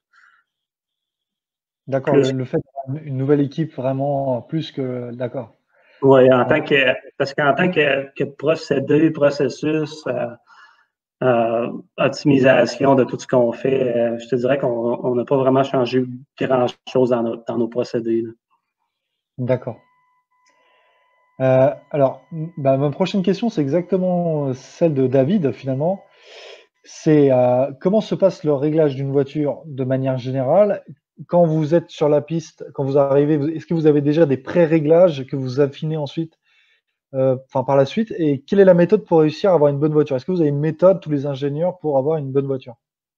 d'accord, le, le fait d'avoir une nouvelle équipe vraiment plus que. D'accord. Oui, en tant que. Parce qu'en tant que, que procédé, processus, euh, euh, optimisation de tout ce qu'on fait, euh, je te dirais qu'on n'a pas vraiment changé grand-chose dans, nos, dans nos procédés. Là. D'accord. Euh, alors, bah, ma prochaine question, c'est exactement celle de David, finalement. C'est euh, comment se passe le réglage d'une voiture de manière générale? Quand vous êtes sur la piste, quand vous arrivez, est-ce que vous avez déjà des pré-réglages que vous affinez ensuite, euh, enfin par la suite? Et quelle est la méthode pour réussir à avoir une bonne voiture? Est-ce que vous avez une méthode, tous les ingénieurs, pour avoir une bonne voiture?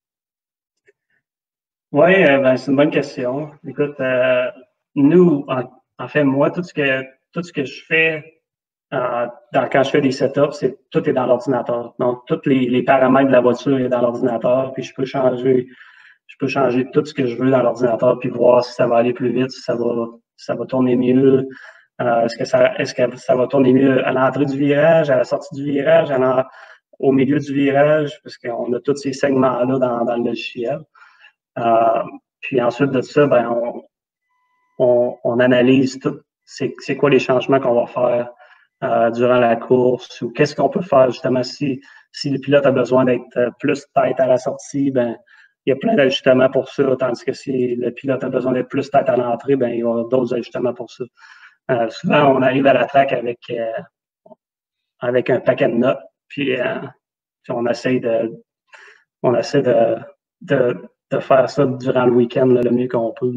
Oui, euh, ben, c'est une bonne question. Écoute, euh, nous, en, en fait, moi, tout ce que tout ce que je fais Euh, dans, quand je fais des setups, c'est tout est dans l'ordinateur. Donc, tous les, les paramètres de la voiture est dans l'ordinateur, puis je peux changer, je peux changer tout ce que je veux dans l'ordinateur, puis voir si ça va aller plus vite, si ça va, si ça va tourner mieux. Euh, est-ce que ça, est-ce que ça va tourner mieux à l'entrée du virage, à la sortie du virage, à l'en- au milieu du virage, parce qu'on a tous ces segments-là dans, dans le logiciel. Euh, puis ensuite de ça, ben, on, on, on analyse tout. C'est, c'est quoi les changements qu'on va faire euh, durant la course ou qu'est-ce qu'on peut faire justement si, si le pilote a besoin d'être plus tête à la sortie, ben, il y a plein d'ajustements pour ça, tandis que si le pilote a besoin d'être plus tête à l'entrée, ben, il y aura d'autres ajustements pour ça. Euh, souvent, on arrive à la track avec, euh, avec un paquet de notes, puis, euh, puis on essaie de, on essaie de, de, de faire ça durant le week-end là, le mieux qu'on peut.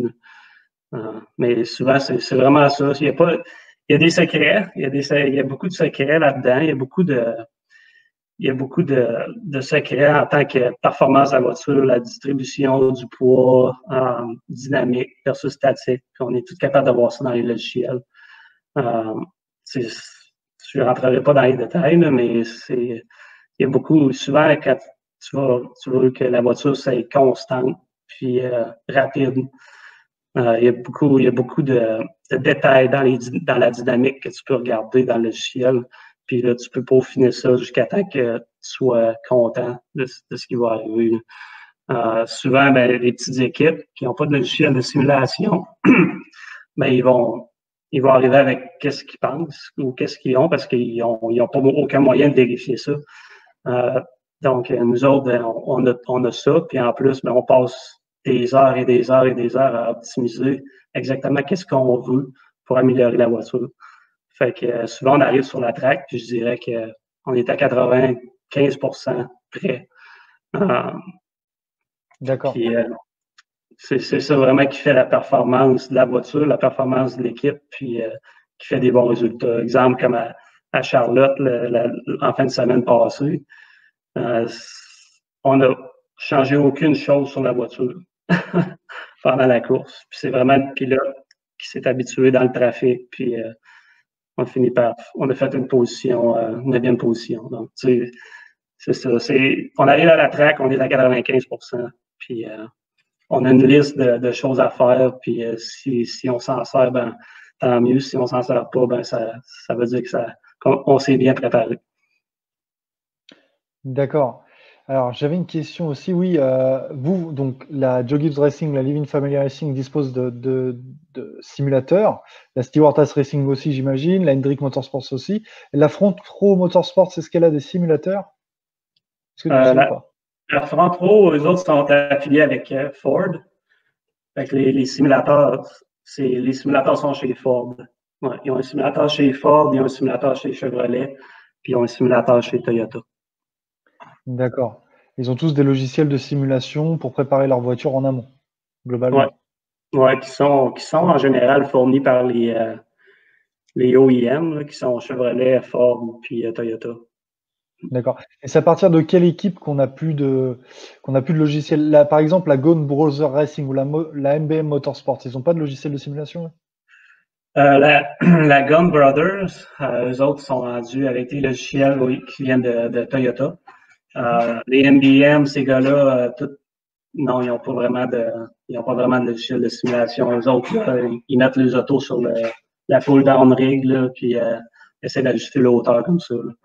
Euh, mais souvent, c'est, c'est vraiment ça. Il y a pas, il y a des secrets, il y a des, il y a beaucoup de secrets là-dedans, il y a beaucoup de, il y a beaucoup de, de secrets en tant que performance de la voiture, la distribution du poids, euh, dynamique versus statique. Puis on est tout capable de voir ça dans les logiciels. Euh, c'est, je ne rentrerai pas dans les détails, là, mais c'est, il y a beaucoup, souvent, quand tu veux, tu veux que la voiture soit constante puis euh, rapide, euh, il y a beaucoup, il y a beaucoup de, de détails dans, les, dans la dynamique que tu peux regarder dans le logiciel. Puis là, tu peux peaufiner ça jusqu'à temps que tu sois content de, de ce qui va arriver. Euh, souvent, ben, les petites équipes qui n'ont pas de logiciel de simulation, ben, ils vont, ils vont arriver avec qu'est-ce qu'ils pensent ou qu'est-ce qu'ils ont parce qu'ils n'ont ils ont pas aucun moyen de vérifier ça. Euh, donc, nous autres, ben, on, a, on a ça. Puis en plus, ben, on passe des heures et des heures et des heures à optimiser exactement qu'est-ce qu'on veut pour améliorer la voiture. Fait que euh, souvent, on arrive sur la track, puis je dirais qu'on est à quatre-vingt-quinze pour cent prêt. Euh, D'accord. Puis euh, c'est, c'est ça vraiment qui fait la performance de la voiture, la performance de l'équipe, puis euh, qui fait des bons résultats. Exemple comme à, à Charlotte, le, la, en fin de semaine passée, euh, on n'a changé aucune chose sur la voiture pendant la course. Puis c'est vraiment le pilote qui s'est habitué dans le trafic, puis euh, on a fini par, on a fait une position, euh, une neuvième position. Donc, tu sais, c'est ça. C'est, on arrive à la track, on est à quatre-vingt-quinze pour cent, puis euh, on a une liste de, de choses à faire, puis euh, si, si on s'en sert, ben, tant mieux. Si on s'en sert pas, ben, ça, ça veut dire que ça, qu'on on s'est bien préparé. D'accord. Alors, j'avais une question aussi. Oui, euh, vous, donc la Joe Gibbs Racing, la Living Family Racing dispose de, de, de simulateurs. La Stewart-Haas Racing aussi, j'imagine. La Hendrick Motorsports aussi. Et la Front Pro Motorsports, est-ce qu'elle a des simulateurs? Est-ce que tu Euh, sais ou la, pas? la Front Pro, eux autres sont affiliés avec euh, Ford. Fait que les, les simulateurs, c'est, les simulateurs sont chez Ford. Ouais, ils ont un simulateur chez Ford, ils ont un simulateur chez Chevrolet, puis ils ont un simulateur chez Toyota. D'accord. Ils ont tous des logiciels de simulation pour préparer leur voiture en amont, Ouais, globalement. ouais, qui sont, qui sont en général fournis par les, euh, les O E M, là, qui sont Chevrolet, Ford, puis euh, Toyota. D'accord. Et c'est à partir de quelle équipe qu'on n'a plus de qu'on a plus de logiciel? Là, par exemple, la Gone Brother Racing ou la, Mo- la M B M Motorsport, ils n'ont pas de logiciel de simulation? Eux. Euh, la, la Gun Brothers, euh, eux autres sont rendus avec des logiciels oui, qui viennent de, de Toyota. Mhm. Euh, les M B M, ces gars-là, euh, tout, non, ils n'ont pas vraiment de, ils ont pas vraiment de logiciel de simulation. Eux autres, là, ils mettent les autos sur le, la pull-down rig, là, puis euh, essaient d'ajuster la hauteur comme ça. Là.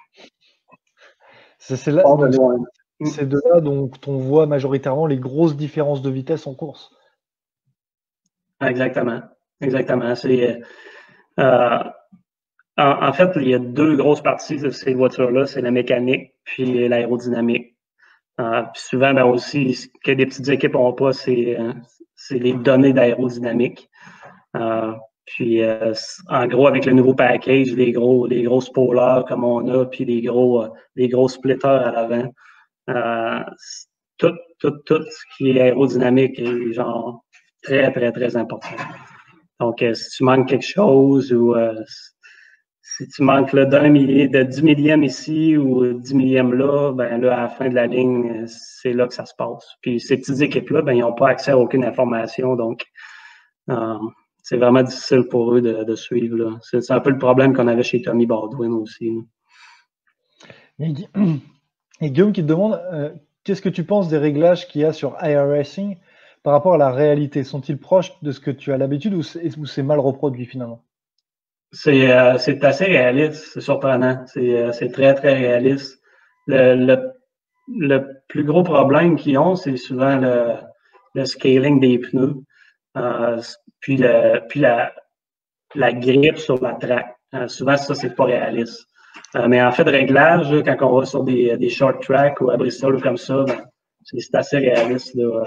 C'est c'est là, Pas de donc loin. c'est de là dont on voit majoritairement les grosses différences de vitesse en course. Exactement. Exactement. C'est, euh, en, en fait, il y a deux grosses parties de ces voitures-là. C'est la mécanique puis l'aérodynamique. Euh, puis souvent, ben aussi, ce que des petites équipes n'ont pas, c'est, euh, c'est les données d'aérodynamique. Euh, puis, euh, en gros, avec le nouveau package, les gros, les gros spoilers comme on a, puis les gros, euh, les gros splitters à l'avant, euh, tout, tout, tout ce qui est aérodynamique est genre très, très, très important. Donc, euh, si tu manques quelque chose ou euh, si tu manques là, d'un millier, de dix millième ici ou dix millième là, ben là, à la fin de la ligne, c'est là que ça se passe. Puis ces petites équipes-là, ben, ils n'ont pas accès à aucune information. Donc, euh, c'est vraiment difficile pour eux de, de suivre. Là. C'est, c'est un peu le problème qu'on avait chez Tommy Baldwin aussi. Là. Et, Gu- et Guillaume qui te demande euh, qu'est-ce que tu penses des réglages qu'il y a sur iRacing par rapport à la réalité? Sont-ils proches de ce que tu as l'habitude ou c'est ou c'est mal reproduit finalement? C'est euh, assez réaliste, c'est surprenant. C'est euh, très, très réaliste. Le, le, le plus gros problème qu'ils ont, c'est souvent le, le scaling des pneus, euh, puis, le, puis la, la grippe sur la track. Euh, souvent, ça, c'est pas réaliste. Euh, mais en fait, de réglage, là, quand on va sur des, des short tracks ou à Bristol ou comme ça, ben, c'est assez réaliste. Là.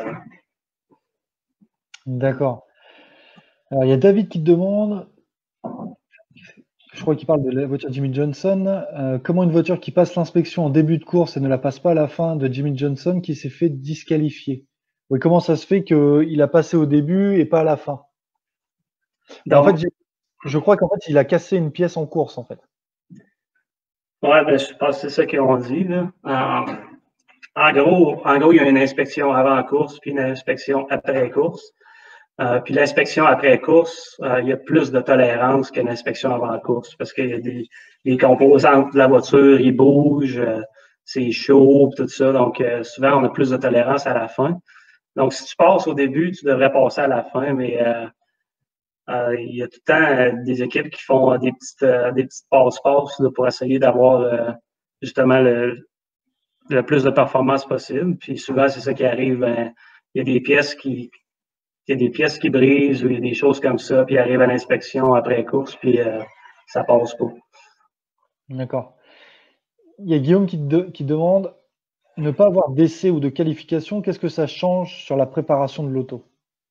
D'accord. Alors, il y a David qui te demande, je crois qu'il parle de la voiture de Jimmy Johnson, euh, comment une voiture qui passe l'inspection en début de course et ne la passe pas à la fin de Jimmy Johnson qui s'est fait disqualifier. Oui, comment ça se fait qu'il a passé au début et pas à la fin? Donc, en fait, je crois qu'en fait, il a cassé une pièce en course, en fait. Ouais, ben, je pense que c'est ça qu'ils ont dit. Là. En, en, gros, en gros, il y a une inspection avant course, puis une inspection après course. Euh, puis l'inspection après course, euh, il y a plus de tolérance qu'une inspection avant course parce qu'il y a des les composantes de la voiture, ils bougent, euh, c'est chaud, tout ça. Donc, euh, souvent, on a plus de tolérance à la fin. Donc, si tu passes au début, tu devrais passer à la fin, mais euh, euh, il y a tout le temps euh, des équipes qui font euh, des petites, euh, des petites passe-passe pour essayer d'avoir euh, justement le, le plus de performance possible. Puis souvent, c'est ça qui arrive. Ben, il y a des pièces qui, il y a des pièces qui brisent ou il y a des choses comme ça, puis arrivent à l'inspection après course, puis euh, ça passe pas. D'accord. Il y a Guillaume qui, de, qui demande, ne pas avoir d'essai ou de qualification, qu'est-ce que ça change sur la préparation de l'auto?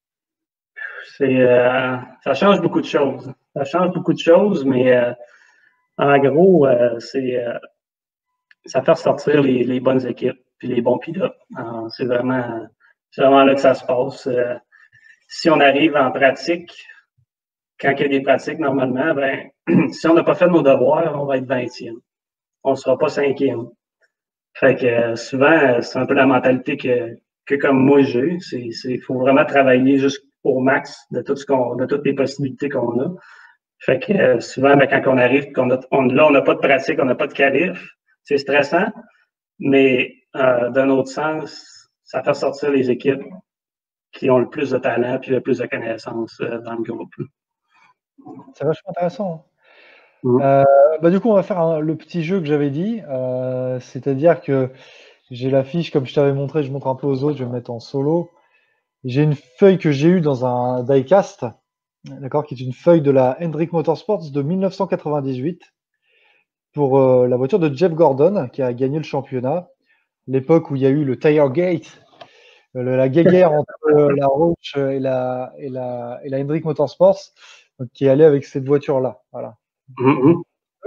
C'est, euh, ça change beaucoup de choses. Ça change beaucoup de choses, mais euh, en gros, euh, c'est euh, ça fait ressortir les, les bonnes équipes puis les bons pilotes. Euh, c'est vraiment, c'est vraiment là que ça se passe. Euh, si on arrive en pratique, quand il y a des pratiques, normalement, ben, si on n'a pas fait nos devoirs, on va être vingtième. On ne sera pas cinquième. Fait que euh, souvent, c'est un peu la mentalité que, que comme moi j'ai. C'est, c'est, faut vraiment travailler jusqu'au max de tout ce qu'on, de toutes les possibilités qu'on a. Fait que euh, souvent, ben, quand on arrive, qu'on a, on, là, on n'a pas de pratique, on n'a pas de qualif, c'est stressant, mais euh, d'un autre sens, ça fait sortir les équipes qui ont le plus de talent puis le plus de connaissances euh, dans le groupe. C'est vachement intéressant. Hein. Mmh. Euh, bah, du coup, on va faire un, le petit jeu que j'avais dit, euh, c'est-à-dire que j'ai la fiche, comme je t'avais montré, je montre un peu aux autres, je vais me mettre en solo. J'ai une feuille que j'ai eue dans un diecast, d'accord, qui est une feuille de la Hendrick Motorsports de mille neuf cent quatre-vingt-dix-huit pour euh, la voiture de Jeff Gordon qui a gagné le championnat. L'époque où il y a eu le Tiregate, euh, la guéguerre entre euh, la Roush et la, et la, et la Hendrick Motorsports, donc, qui est allée avec cette voiture-là. Voilà. Mmh.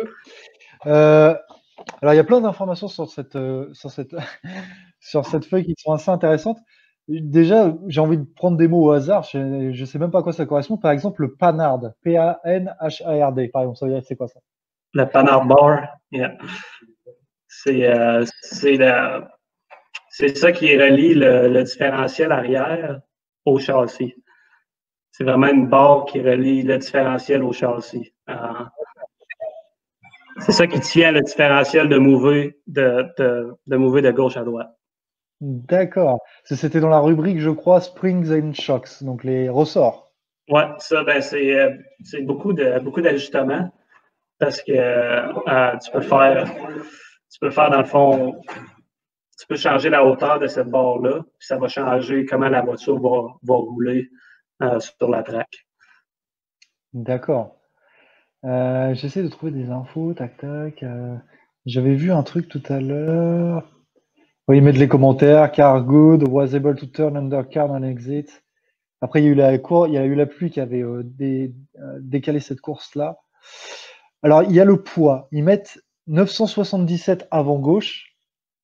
Euh, alors, il y a plein d'informations sur cette, euh, sur, cette sur cette feuille qui sont assez intéressantes. Déjà, j'ai envie de prendre des mots au hasard. Je ne sais même pas à quoi ça correspond. Par exemple, le Panhard. P A N H A R D. Par exemple, ça veut dire c'est quoi ça? Le Panhard Bar, yeah. c'est, euh, c'est, la, c'est ça qui relie le, le différentiel arrière au châssis. C'est vraiment une barre qui relie le différentiel au châssis. Euh, c'est ça qui tient le différentiel de mouver de, de, de mouver de gauche à droite. D'accord. C'était dans la rubrique, je crois, Springs and Shocks, donc les ressorts. Ouais, ça, ben, c'est, euh, c'est beaucoup de, beaucoup d'ajustements parce que euh, tu peux faire, tu peux faire dans le fond, tu peux changer la hauteur de cette barre-là, puis ça va changer comment la voiture va, va rouler euh, sur la track. D'accord. Euh, j'essaie de trouver des infos, tac tac. Euh, j'avais vu un truc tout à l'heure. Oui, mettre les commentaires. Car good, was able to turn under car on exit. Après, il y a eu la cour, il y a eu la pluie qui avait euh, dé, euh, décalé cette course-là. Alors, il y a le poids. Ils mettent neuf cent soixante-dix-sept avant gauche,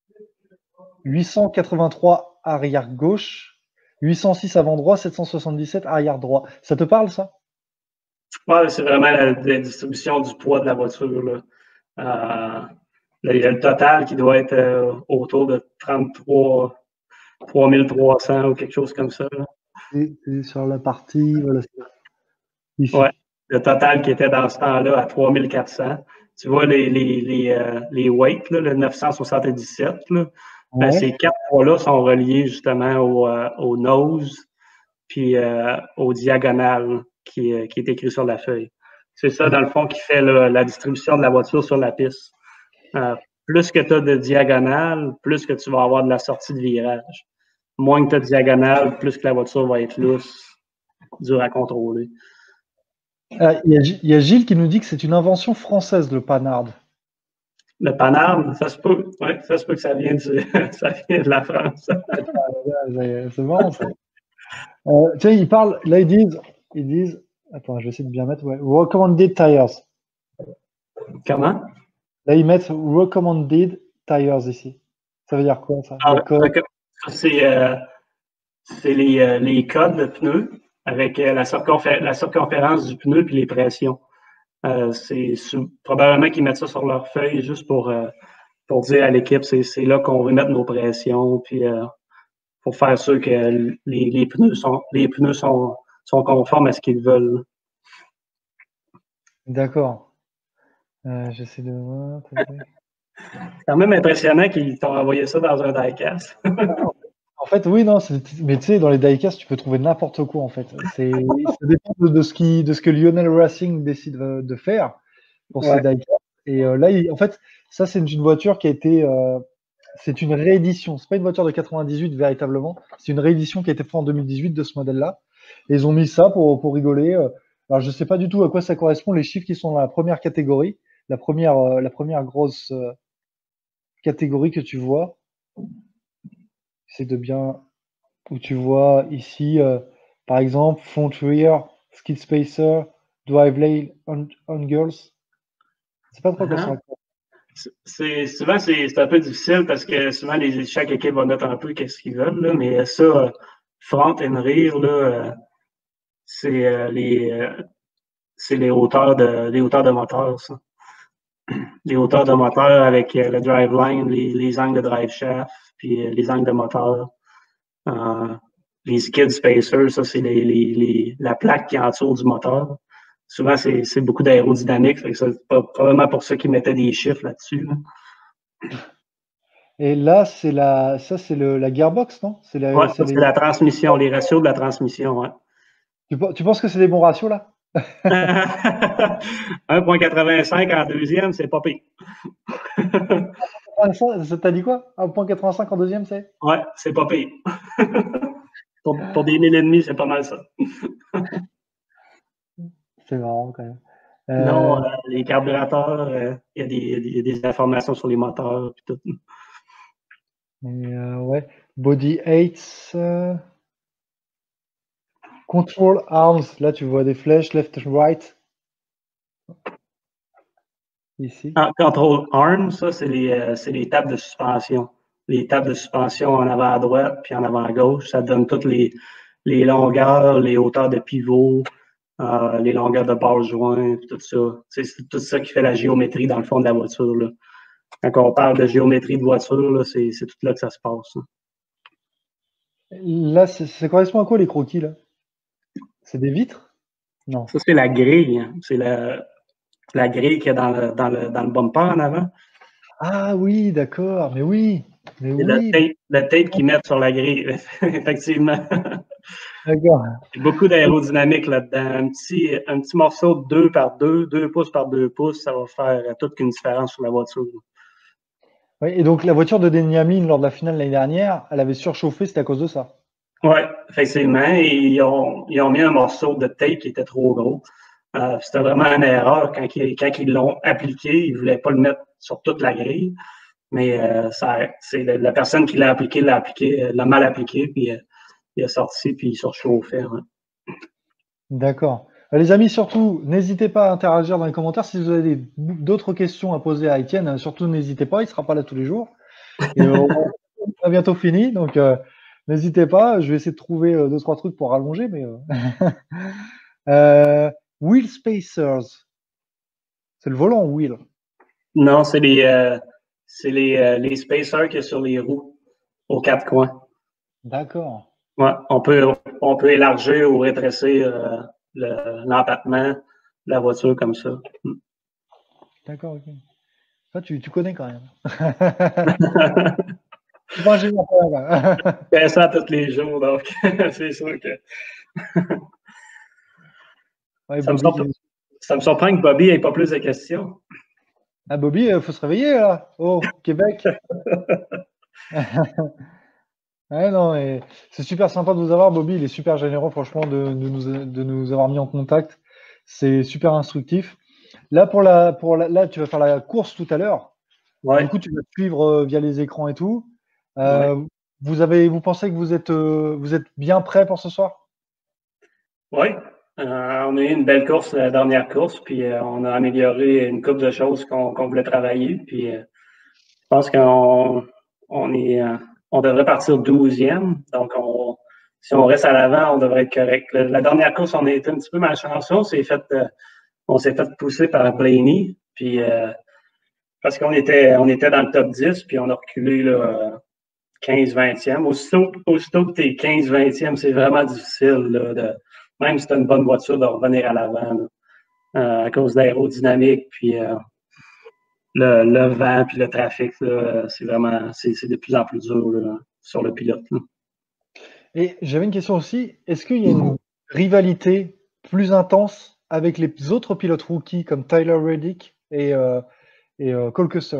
huit cent quatre-vingt-trois arrière gauche, huit cent six avant droit, sept cent soixante-dix-sept arrière droit. Ça te parle, ça? Ouais, c'est vraiment la, la distribution du poids de la voiture. Là. Euh, là, il y a le total qui doit être euh, autour de trente-trois, trois mille trois cents ou quelque chose comme ça. C'est sur la partie, voilà, ici. Ouais, le total qui était dans ce temps-là à trois mille quatre cents. Tu vois les, les, les, euh, les weights, là, le neuf cent soixante-dix-sept, là, ben, Ouais. ces quatre poids-là sont reliés justement au, euh, au nose puis euh, au diagonal qui, euh, qui est écrit sur la feuille. C'est ça, dans le fond, qui fait le, la distribution de la voiture sur la piste. Euh, plus que tu as de diagonale, plus que tu vas avoir de la sortie de virage. Moins que tu as de diagonale, plus que la voiture va être lousse, dure à contrôler. Ah, il y a, il y a Gilles qui nous dit que c'est une invention française, le panard. Le panard, ça se peut, ouais, ça se peut que ça vienne, du, ça vient de la France. C'est marrant, ça. Euh, tu sais, ils parlent, là, ils disent, ils disent, attends, je vais essayer de bien mettre, ouais, recommended tires. Comment? Là, ils mettent recommended tires ici. Ça veut dire quoi, ça? Ah, code... C'est euh, les, euh, les codes de pneus avec euh, la, circonfé la circonférence du pneu puis les pressions. Euh, c'est probablement qu'ils mettent ça sur leur feuille juste pour, euh, pour dire à l'équipe, c'est là qu'on va mettre nos pressions, puis euh, pour faire sûr que les, les pneus sont les pneus sont, sont conformes à ce qu'ils veulent. D'accord. Euh, J'essaie de voir. C'est quand même impressionnant qu'ils t'ont envoyé ça dans un diecast. En fait, oui, non, mais tu sais, dans les diecasts, tu peux trouver n'importe quoi, en fait. Ça dépend de, de, ce qui, de ce que Lionel Racing décide de faire pour ouais. ces diecasts. Et euh, là, il, en fait, ça, c'est une, une voiture qui a été... Euh, c'est une réédition. C'est pas une voiture de quatre-vingt-dix-huit, véritablement. C'est une réédition qui a été faite en deux mille dix-huit de ce modèle-là. Et ils ont mis ça pour, pour rigoler. Alors, je sais pas du tout à quoi ça correspond, les chiffres qui sont dans la première catégorie. La première, euh, la première grosse euh, catégorie que tu vois. C'est de bien... Où tu vois ici, euh, par exemple, front rear, skid spacer, drive lane, on, on girls. C'est pas trop uh -huh. quoi ça. C'est souvent c'est un peu difficile parce que souvent les, chaque équipe va mettre un peu qu'est-ce qu'ils veulent là, mais ça euh, front and rear là, euh, c'est euh, les euh, c'est les hauteurs de les hauteurs de moteur ça. Les hauteurs de moteur avec euh, le drive line, les, les angles de drive shaft, puis euh, les angles de moteur. Euh, les skid spacers, ça c'est les, les, les, la plaque qui entoure du moteur. Souvent, c'est beaucoup d'aérodynamique. C'est probablement pour ça qu'ils mettaient des chiffres là-dessus. Là. Et là, c'est la, ça c'est la gearbox, non? C'est la, ouais, les... la transmission, les ratios de la transmission. Ouais. Tu, tu penses que c'est des bons ratios là? un virgule quatre-vingt-cinq en deuxième, c'est pas pire. T'as dit quoi? un virgule quatre-vingt-cinq en deuxième, c'est? Ouais, c'est pas pire. pour, pour des mille et demi, c'est pas mal ça. C'est marrant quand même. Euh... Non, euh, les carburateurs, il euh, y, y, y a des informations sur les moteurs et tout. Et euh, ouais, body eight. Euh... Control arms, là tu vois des flèches, left and right. Ici. Ah, control arms, ça c'est les, euh, les tables de suspension. Les tables de suspension en avant à droite puis en avant à gauche, ça donne toutes les, les longueurs, les hauteurs de pivot, euh, les longueurs de barre joint, tout ça. C'est tout ça qui fait la géométrie dans le fond de la voiture. Là. Quand on parle de géométrie de voiture, c'est tout là que ça se passe. Là, là ça correspond à quoi les croquis là? C'est des vitres? Non. Ça, c'est la grille. Hein. C'est la, la grille qu'il y a dans le, dans, le, dans le bumper en avant. Ah oui, d'accord. Mais oui. Mais oui. Le tape, le tape qu'ils mettent sur la grille, effectivement. D'accord. Il y a beaucoup d'aérodynamique là-dedans. Un petit, un petit morceau de deux par deux, deux pouces par deux pouces, ça va faire toute une différence sur la voiture. Oui, et donc la voiture de Denny Hamlin lors de la finale l'année dernière, elle avait surchauffé, c'était à cause de ça. Oui, effectivement. Et ils ont, ils ont mis un morceau de tape qui était trop gros. Euh, c'était vraiment une erreur quand ils quand ils l'ont appliqué. Ils ne voulaient pas le mettre sur toute la grille. Mais euh, c'est la, la personne qui l'a appliqué, l'a appliqué, l'a mal appliqué, puis euh, il est sorti, puis il surchauffait. Hein. D'accord. Les amis, surtout, n'hésitez pas à interagir dans les commentaires. Si vous avez d'autres questions à poser à Étienne, surtout n'hésitez pas, il ne sera pas là tous les jours. Et euh, on a bientôt fini, donc euh, n'hésitez pas. Je vais essayer de trouver euh, deux, trois trucs pour rallonger, mais euh... euh, wheel spacers. C'est le volant wheel. Non, c'est les, euh, les, euh, les spacers qu'il y a sur les roues aux quatre coins. D'accord. Ouais, on peut, on peut élargir ou rétrécir euh, l'empattement de la voiture comme ça. D'accord, ok. Ça, tu, tu connais quand même. Je fais ça tous les jours, donc c'est sûr que. ouais, ça, me sort, ça me surprend que Bobby n'ait pas plus de questions. Ah, Bobby, il faut se réveiller, là. Oh, Québec. Ouais, non, et c'est super sympa de vous avoir, Bobby. Il est super généreux, franchement, de, de nous, de nous avoir mis en contact. C'est super instructif. Là, pour la, pour la, là, tu vas faire la course tout à l'heure. Ouais, Du coup, tu vas suivre euh, via les écrans et tout. ouais. Euh, vous avez, vous pensez que vous êtes, euh, vous êtes bien prêt pour ce soir? Oui, euh, on a eu une belle course, la dernière course, puis euh, on a amélioré une couple de choses qu'on qu'on voulait travailler. Puis euh, je pense qu'on on est, euh, on devrait partir douzième. Donc, on, si on reste à l'avant, on devrait être correct. La, la dernière course, on a été un petit peu malchanceux. On s'est fait, euh, on s'est fait pousser par Blaney, puis euh, parce qu'on était, on était dans le top dix, puis on a reculé là, quinze vingtième. Aussitôt, aussitôt que tu es quinze vingtième, c'est vraiment difficile, là, de, même si tu as une bonne voiture, de revenir à l'avant euh, à cause de l'aérodynamique, puis euh, le, le vent, puis le trafic. C'est vraiment, c'est de plus en plus dur là, sur le pilote. Là. Et j'avais une question aussi. Est-ce qu'il y a une rivalité plus intense avec les autres pilotes rookies comme Tyler Reddick et, euh, et euh, Cole Custer?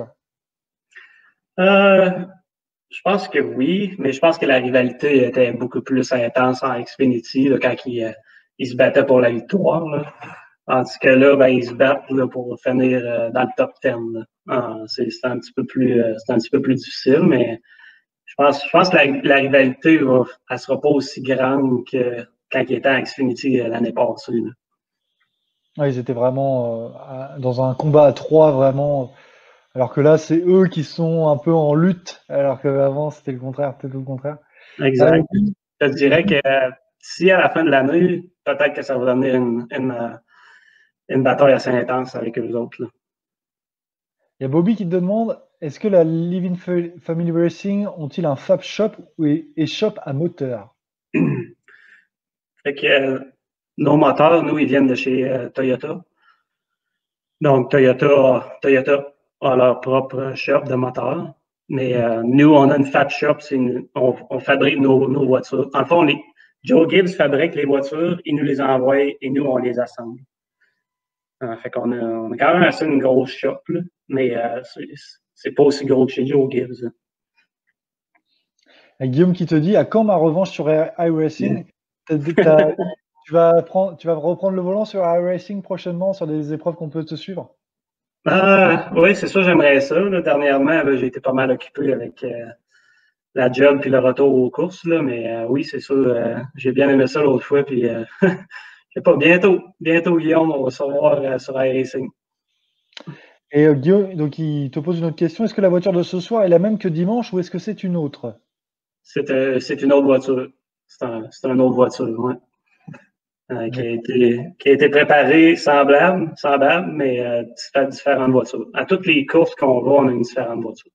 Euh, je pense que oui, mais je pense que la rivalité était beaucoup plus intense en Xfinity là, quand ils, euh, ils se battaient pour la victoire. Là. Tandis que là, ben, ils se battent là, pour finir euh, dans le top dix. Ah, c'est un petit peu plus, euh, c'est un petit peu plus difficile, mais je pense, je pense que la, la rivalité, va, elle sera pas aussi grande que quand ils étaient en Xfinity euh, l'année passée. Là. Ouais, ils étaient vraiment euh, à- dans un combat à trois, vraiment. Alors que là, c'est eux qui sont un peu en lutte, alors qu'avant, c'était le contraire, peut-être le contraire. Euh, Exact. Je te dirais que euh, si à la fin de l'année, peut-être que ça va donner une, une, euh, une bataille assez intense avec eux autres. Là. Il y a Bobby qui te demande, est-ce que la Living Fa- Family Racing ont-ils un Fab Shop ou et, et shop à moteur? Fait que euh, nos moteurs, nous, ils viennent de chez euh, Toyota. Donc, Toyota, Toyota a leur propre shop de moteurs. Mais euh, nous, on a une Fab Shop, une, on, on, fabrique nos, nos voitures. En fond, les, Joe Gibbs fabrique les voitures, il nous les envoie et nous, on les assemble. Euh, fait qu'on a, on a quand même assez une grosse shop, là, mais euh, c'est pas aussi gros que chez Joe Gibbs. Là. Il y a Guillaume qui te dit, à quand ma revanche sur iRacing? T'as- t'as- Tu vas prendre, tu vas reprendre le volant sur iRacing prochainement sur des épreuves qu'on peut te suivre? Ah, oui, c'est sûr, j'aimerais ça. Là. Dernièrement, j'ai été pas mal occupé avec euh, la job puis le retour aux courses, là, mais euh, oui, c'est sûr, euh, j'ai bien aimé ça l'autre fois, puis euh, je sais pas, bientôt, bientôt, Guillaume, on va se revoir euh, sur iRacing. Et euh, Guillaume, donc il te pose une autre question. Est-ce que la voiture de ce soir est la même que dimanche ou est-ce que c'est une autre? C'est euh, c'est une autre voiture. C'est un, c'est une autre voiture, ouais. Euh, qui, a été, qui a été préparée semblable, semblable mais euh, différentes voitures. À toutes les courses qu'on va, on a une différente voiture.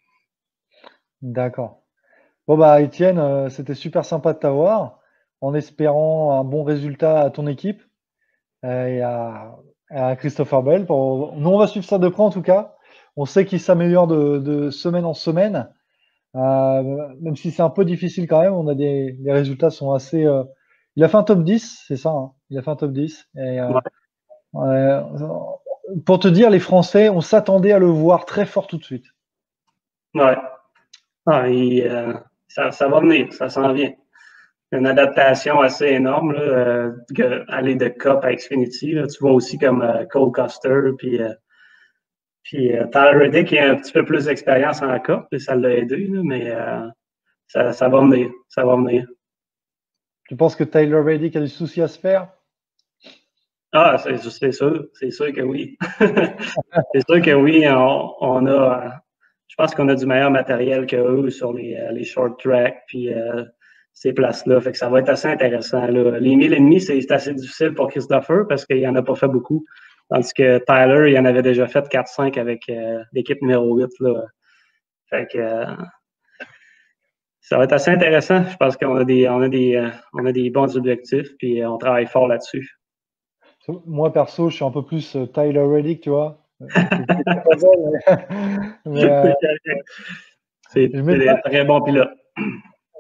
D'accord. Bon bah Étienne, euh, c'était super sympa de t'avoir, en espérant un bon résultat à ton équipe euh, et à, à Christopher Bell. Pour... Nous on va suivre ça de près en tout cas. On sait qu'il s'améliore de, de semaine en semaine, euh, même si c'est un peu difficile quand même. On a des les résultats sont assez. euh, Il a fait un top dix, c'est ça. Hein, il a fait un top dix. Et, euh, Ouais. euh, pour te dire, les Français, on s'attendait à le voir très fort tout de suite. ouais. Ah, et, euh, ça, ça va venir, ça s'en vient. Une adaptation assez énorme, là, euh, que, aller de Cup à Xfinity. Là, tu vois aussi comme euh, Cole Custer, puis, euh, puis euh, Tyler Reddick qui a un petit peu plus d'expérience en Cup, et ça l'a aidé, là, mais euh, ça, ça va venir, ça va venir. Tu penses que Tyler Reddick a du souci à se faire? Ah, c'est c'est sûr, c'est sûr que oui. C'est sûr que oui, on, on a, je pense qu'on a du meilleur matériel que eux sur les, euh, les short tracks, puis euh, ces places-là. Fait que ça va être assez intéressant. Là. Les mille et demi, c'est assez difficile pour Christopher parce qu'il n'en a pas fait beaucoup. Tandis que Tyler, il en avait déjà fait quatre cinq avec euh, l'équipe numéro huit. Là. Fait que euh, ça va être assez intéressant. Je pense qu'on a des, on a des, euh, on a des bons objectifs, puis euh, on travaille fort là-dessus. Moi, perso, je suis un peu plus euh, Tyler Reddick, tu vois. Euh, qui- qui est très bon, mais, mais, euh, C'est je mets un pas, très bon pilote.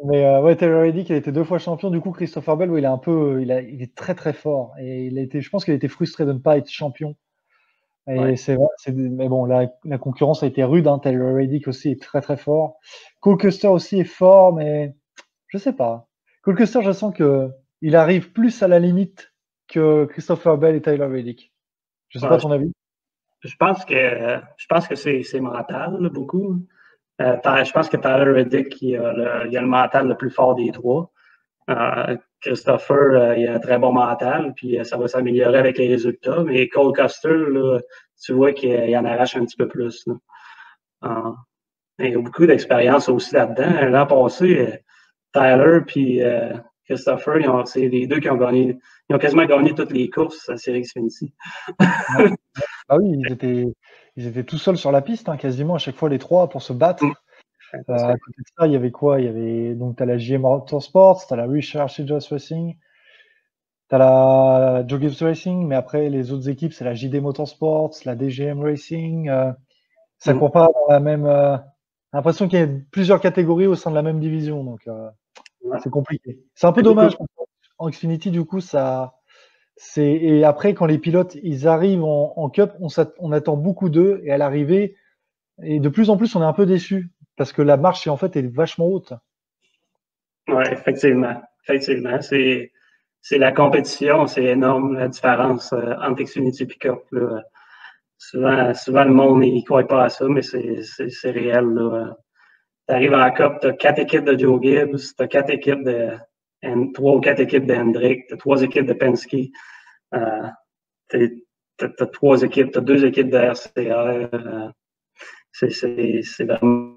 Mais euh, ouais, Taylor Reddick, il a été deux fois champion. Du coup, Christopher Bell, ouais, il est un peu, il, a, il est très très fort. Et il a été, je pense qu'il a été frustré de ne pas être champion. Et Ouais. c'est vrai, c'est, mais bon, la, la concurrence a été rude. Hein. Taylor Reddick aussi est très très fort. Cole Custer aussi est fort, mais je sais pas. Cole Custer, je sens que il arrive plus à la limite que Christopher Bell et Taylor Reddick. Je sais pas Ouais, je, ton avis. je pense que je pense que c'est c'est mental là, beaucoup. Euh, je pense que Tyler Reddick, il a, le, il a le mental le plus fort des trois. Euh, Christopher, euh, il a un très bon mental, puis euh, ça va s'améliorer avec les résultats. Mais Cole Custer, là, tu vois qu'il il en arrache un petit peu plus. Là. Euh, il a beaucoup d'expérience aussi là-dedans. L'an passé, euh, Tyler puis euh, Christopher, c'est les deux qui ont gagné. Ils ont quasiment gagné toutes les courses à Série Xfinity. Ouais. Ah oui, ils étaient, ils étaient tout seuls sur la piste, hein, quasiment à chaque fois les trois pour se battre. Euh, à côté de ça, il y avait quoi? Il y avait donc t'as la J M Motorsports, t'as la Richard Childress Racing, t'as la Joe Gibbs Racing, mais après les autres équipes, c'est la J D Motorsports, la D G M Racing. Euh, ça Mm. court pas dans la même. Euh, l'impression qu'il y a plusieurs catégories au sein de la même division, donc euh, Ouais. c'est compliqué. C'est un peu C'est beaucoup. dommage. En Xfinity, du coup, ça. C'est et après quand les pilotes ils arrivent en, en Cup, on, on attend beaucoup d'eux et à l'arrivée, et de plus en plus on est un peu déçu parce que la marche en fait est vachement haute. Oui, effectivement. Effectivement. C'est, c'est la compétition, c'est énorme la différence euh, entre Xfinity et Pick-up. Là. Souvent, souvent, le monde ne croit pas à ça, mais c'est, c'est, c'est réel. Tu arrives en Cup, tu as quatre équipes de Joe Gibbs, tu as quatre équipes de trois ou quatre équipes de Hendrick, tu as trois équipes de Penske, euh, tu as trois équipes, tu as deux équipes de R C R. Euh, c'est, c'est, c'est vraiment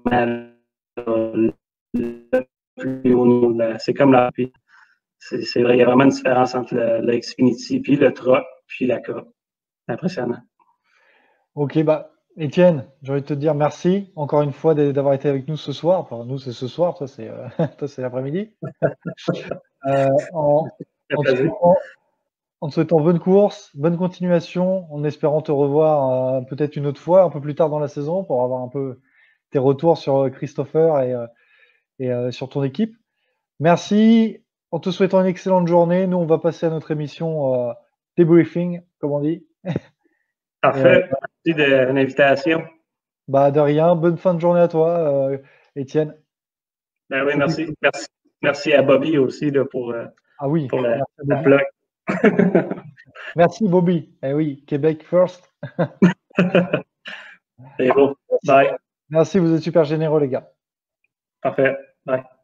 le plus haut niveau. C'est comme la. C'est, c'est vrai, il y a vraiment une différence entre le, le Xfinity, puis le Truck, puis la Cup. Impressionnant. Ok, bah Étienne, j'ai envie de te dire merci encore une fois d'avoir été avec nous ce soir. Enfin, nous c'est ce soir, toi c'est euh, toi c'est l'après-midi. Euh, en, en, te souhaitant, en te souhaitant bonne course, bonne continuation, en espérant te revoir euh, peut-être une autre fois, un peu plus tard dans la saison, pour avoir un peu tes retours sur Christopher et, euh, et euh, sur ton équipe. Merci. En te souhaitant une excellente journée. Nous, on va passer à notre émission euh, débriefing, comme on dit. Et, euh, Parfait. Merci de l'invitation. bah, de rien. Bonne fin de journée à toi, euh, Étienne. Ben oui, C'était merci. cool. Merci. Merci à Bobby aussi là, pour, euh, Ah oui, pour la, merci la Bobby. plug. Merci Bobby. Eh oui, Québec first. C'est beau. Bye. Merci, vous êtes super généreux, les gars. Parfait. Bye.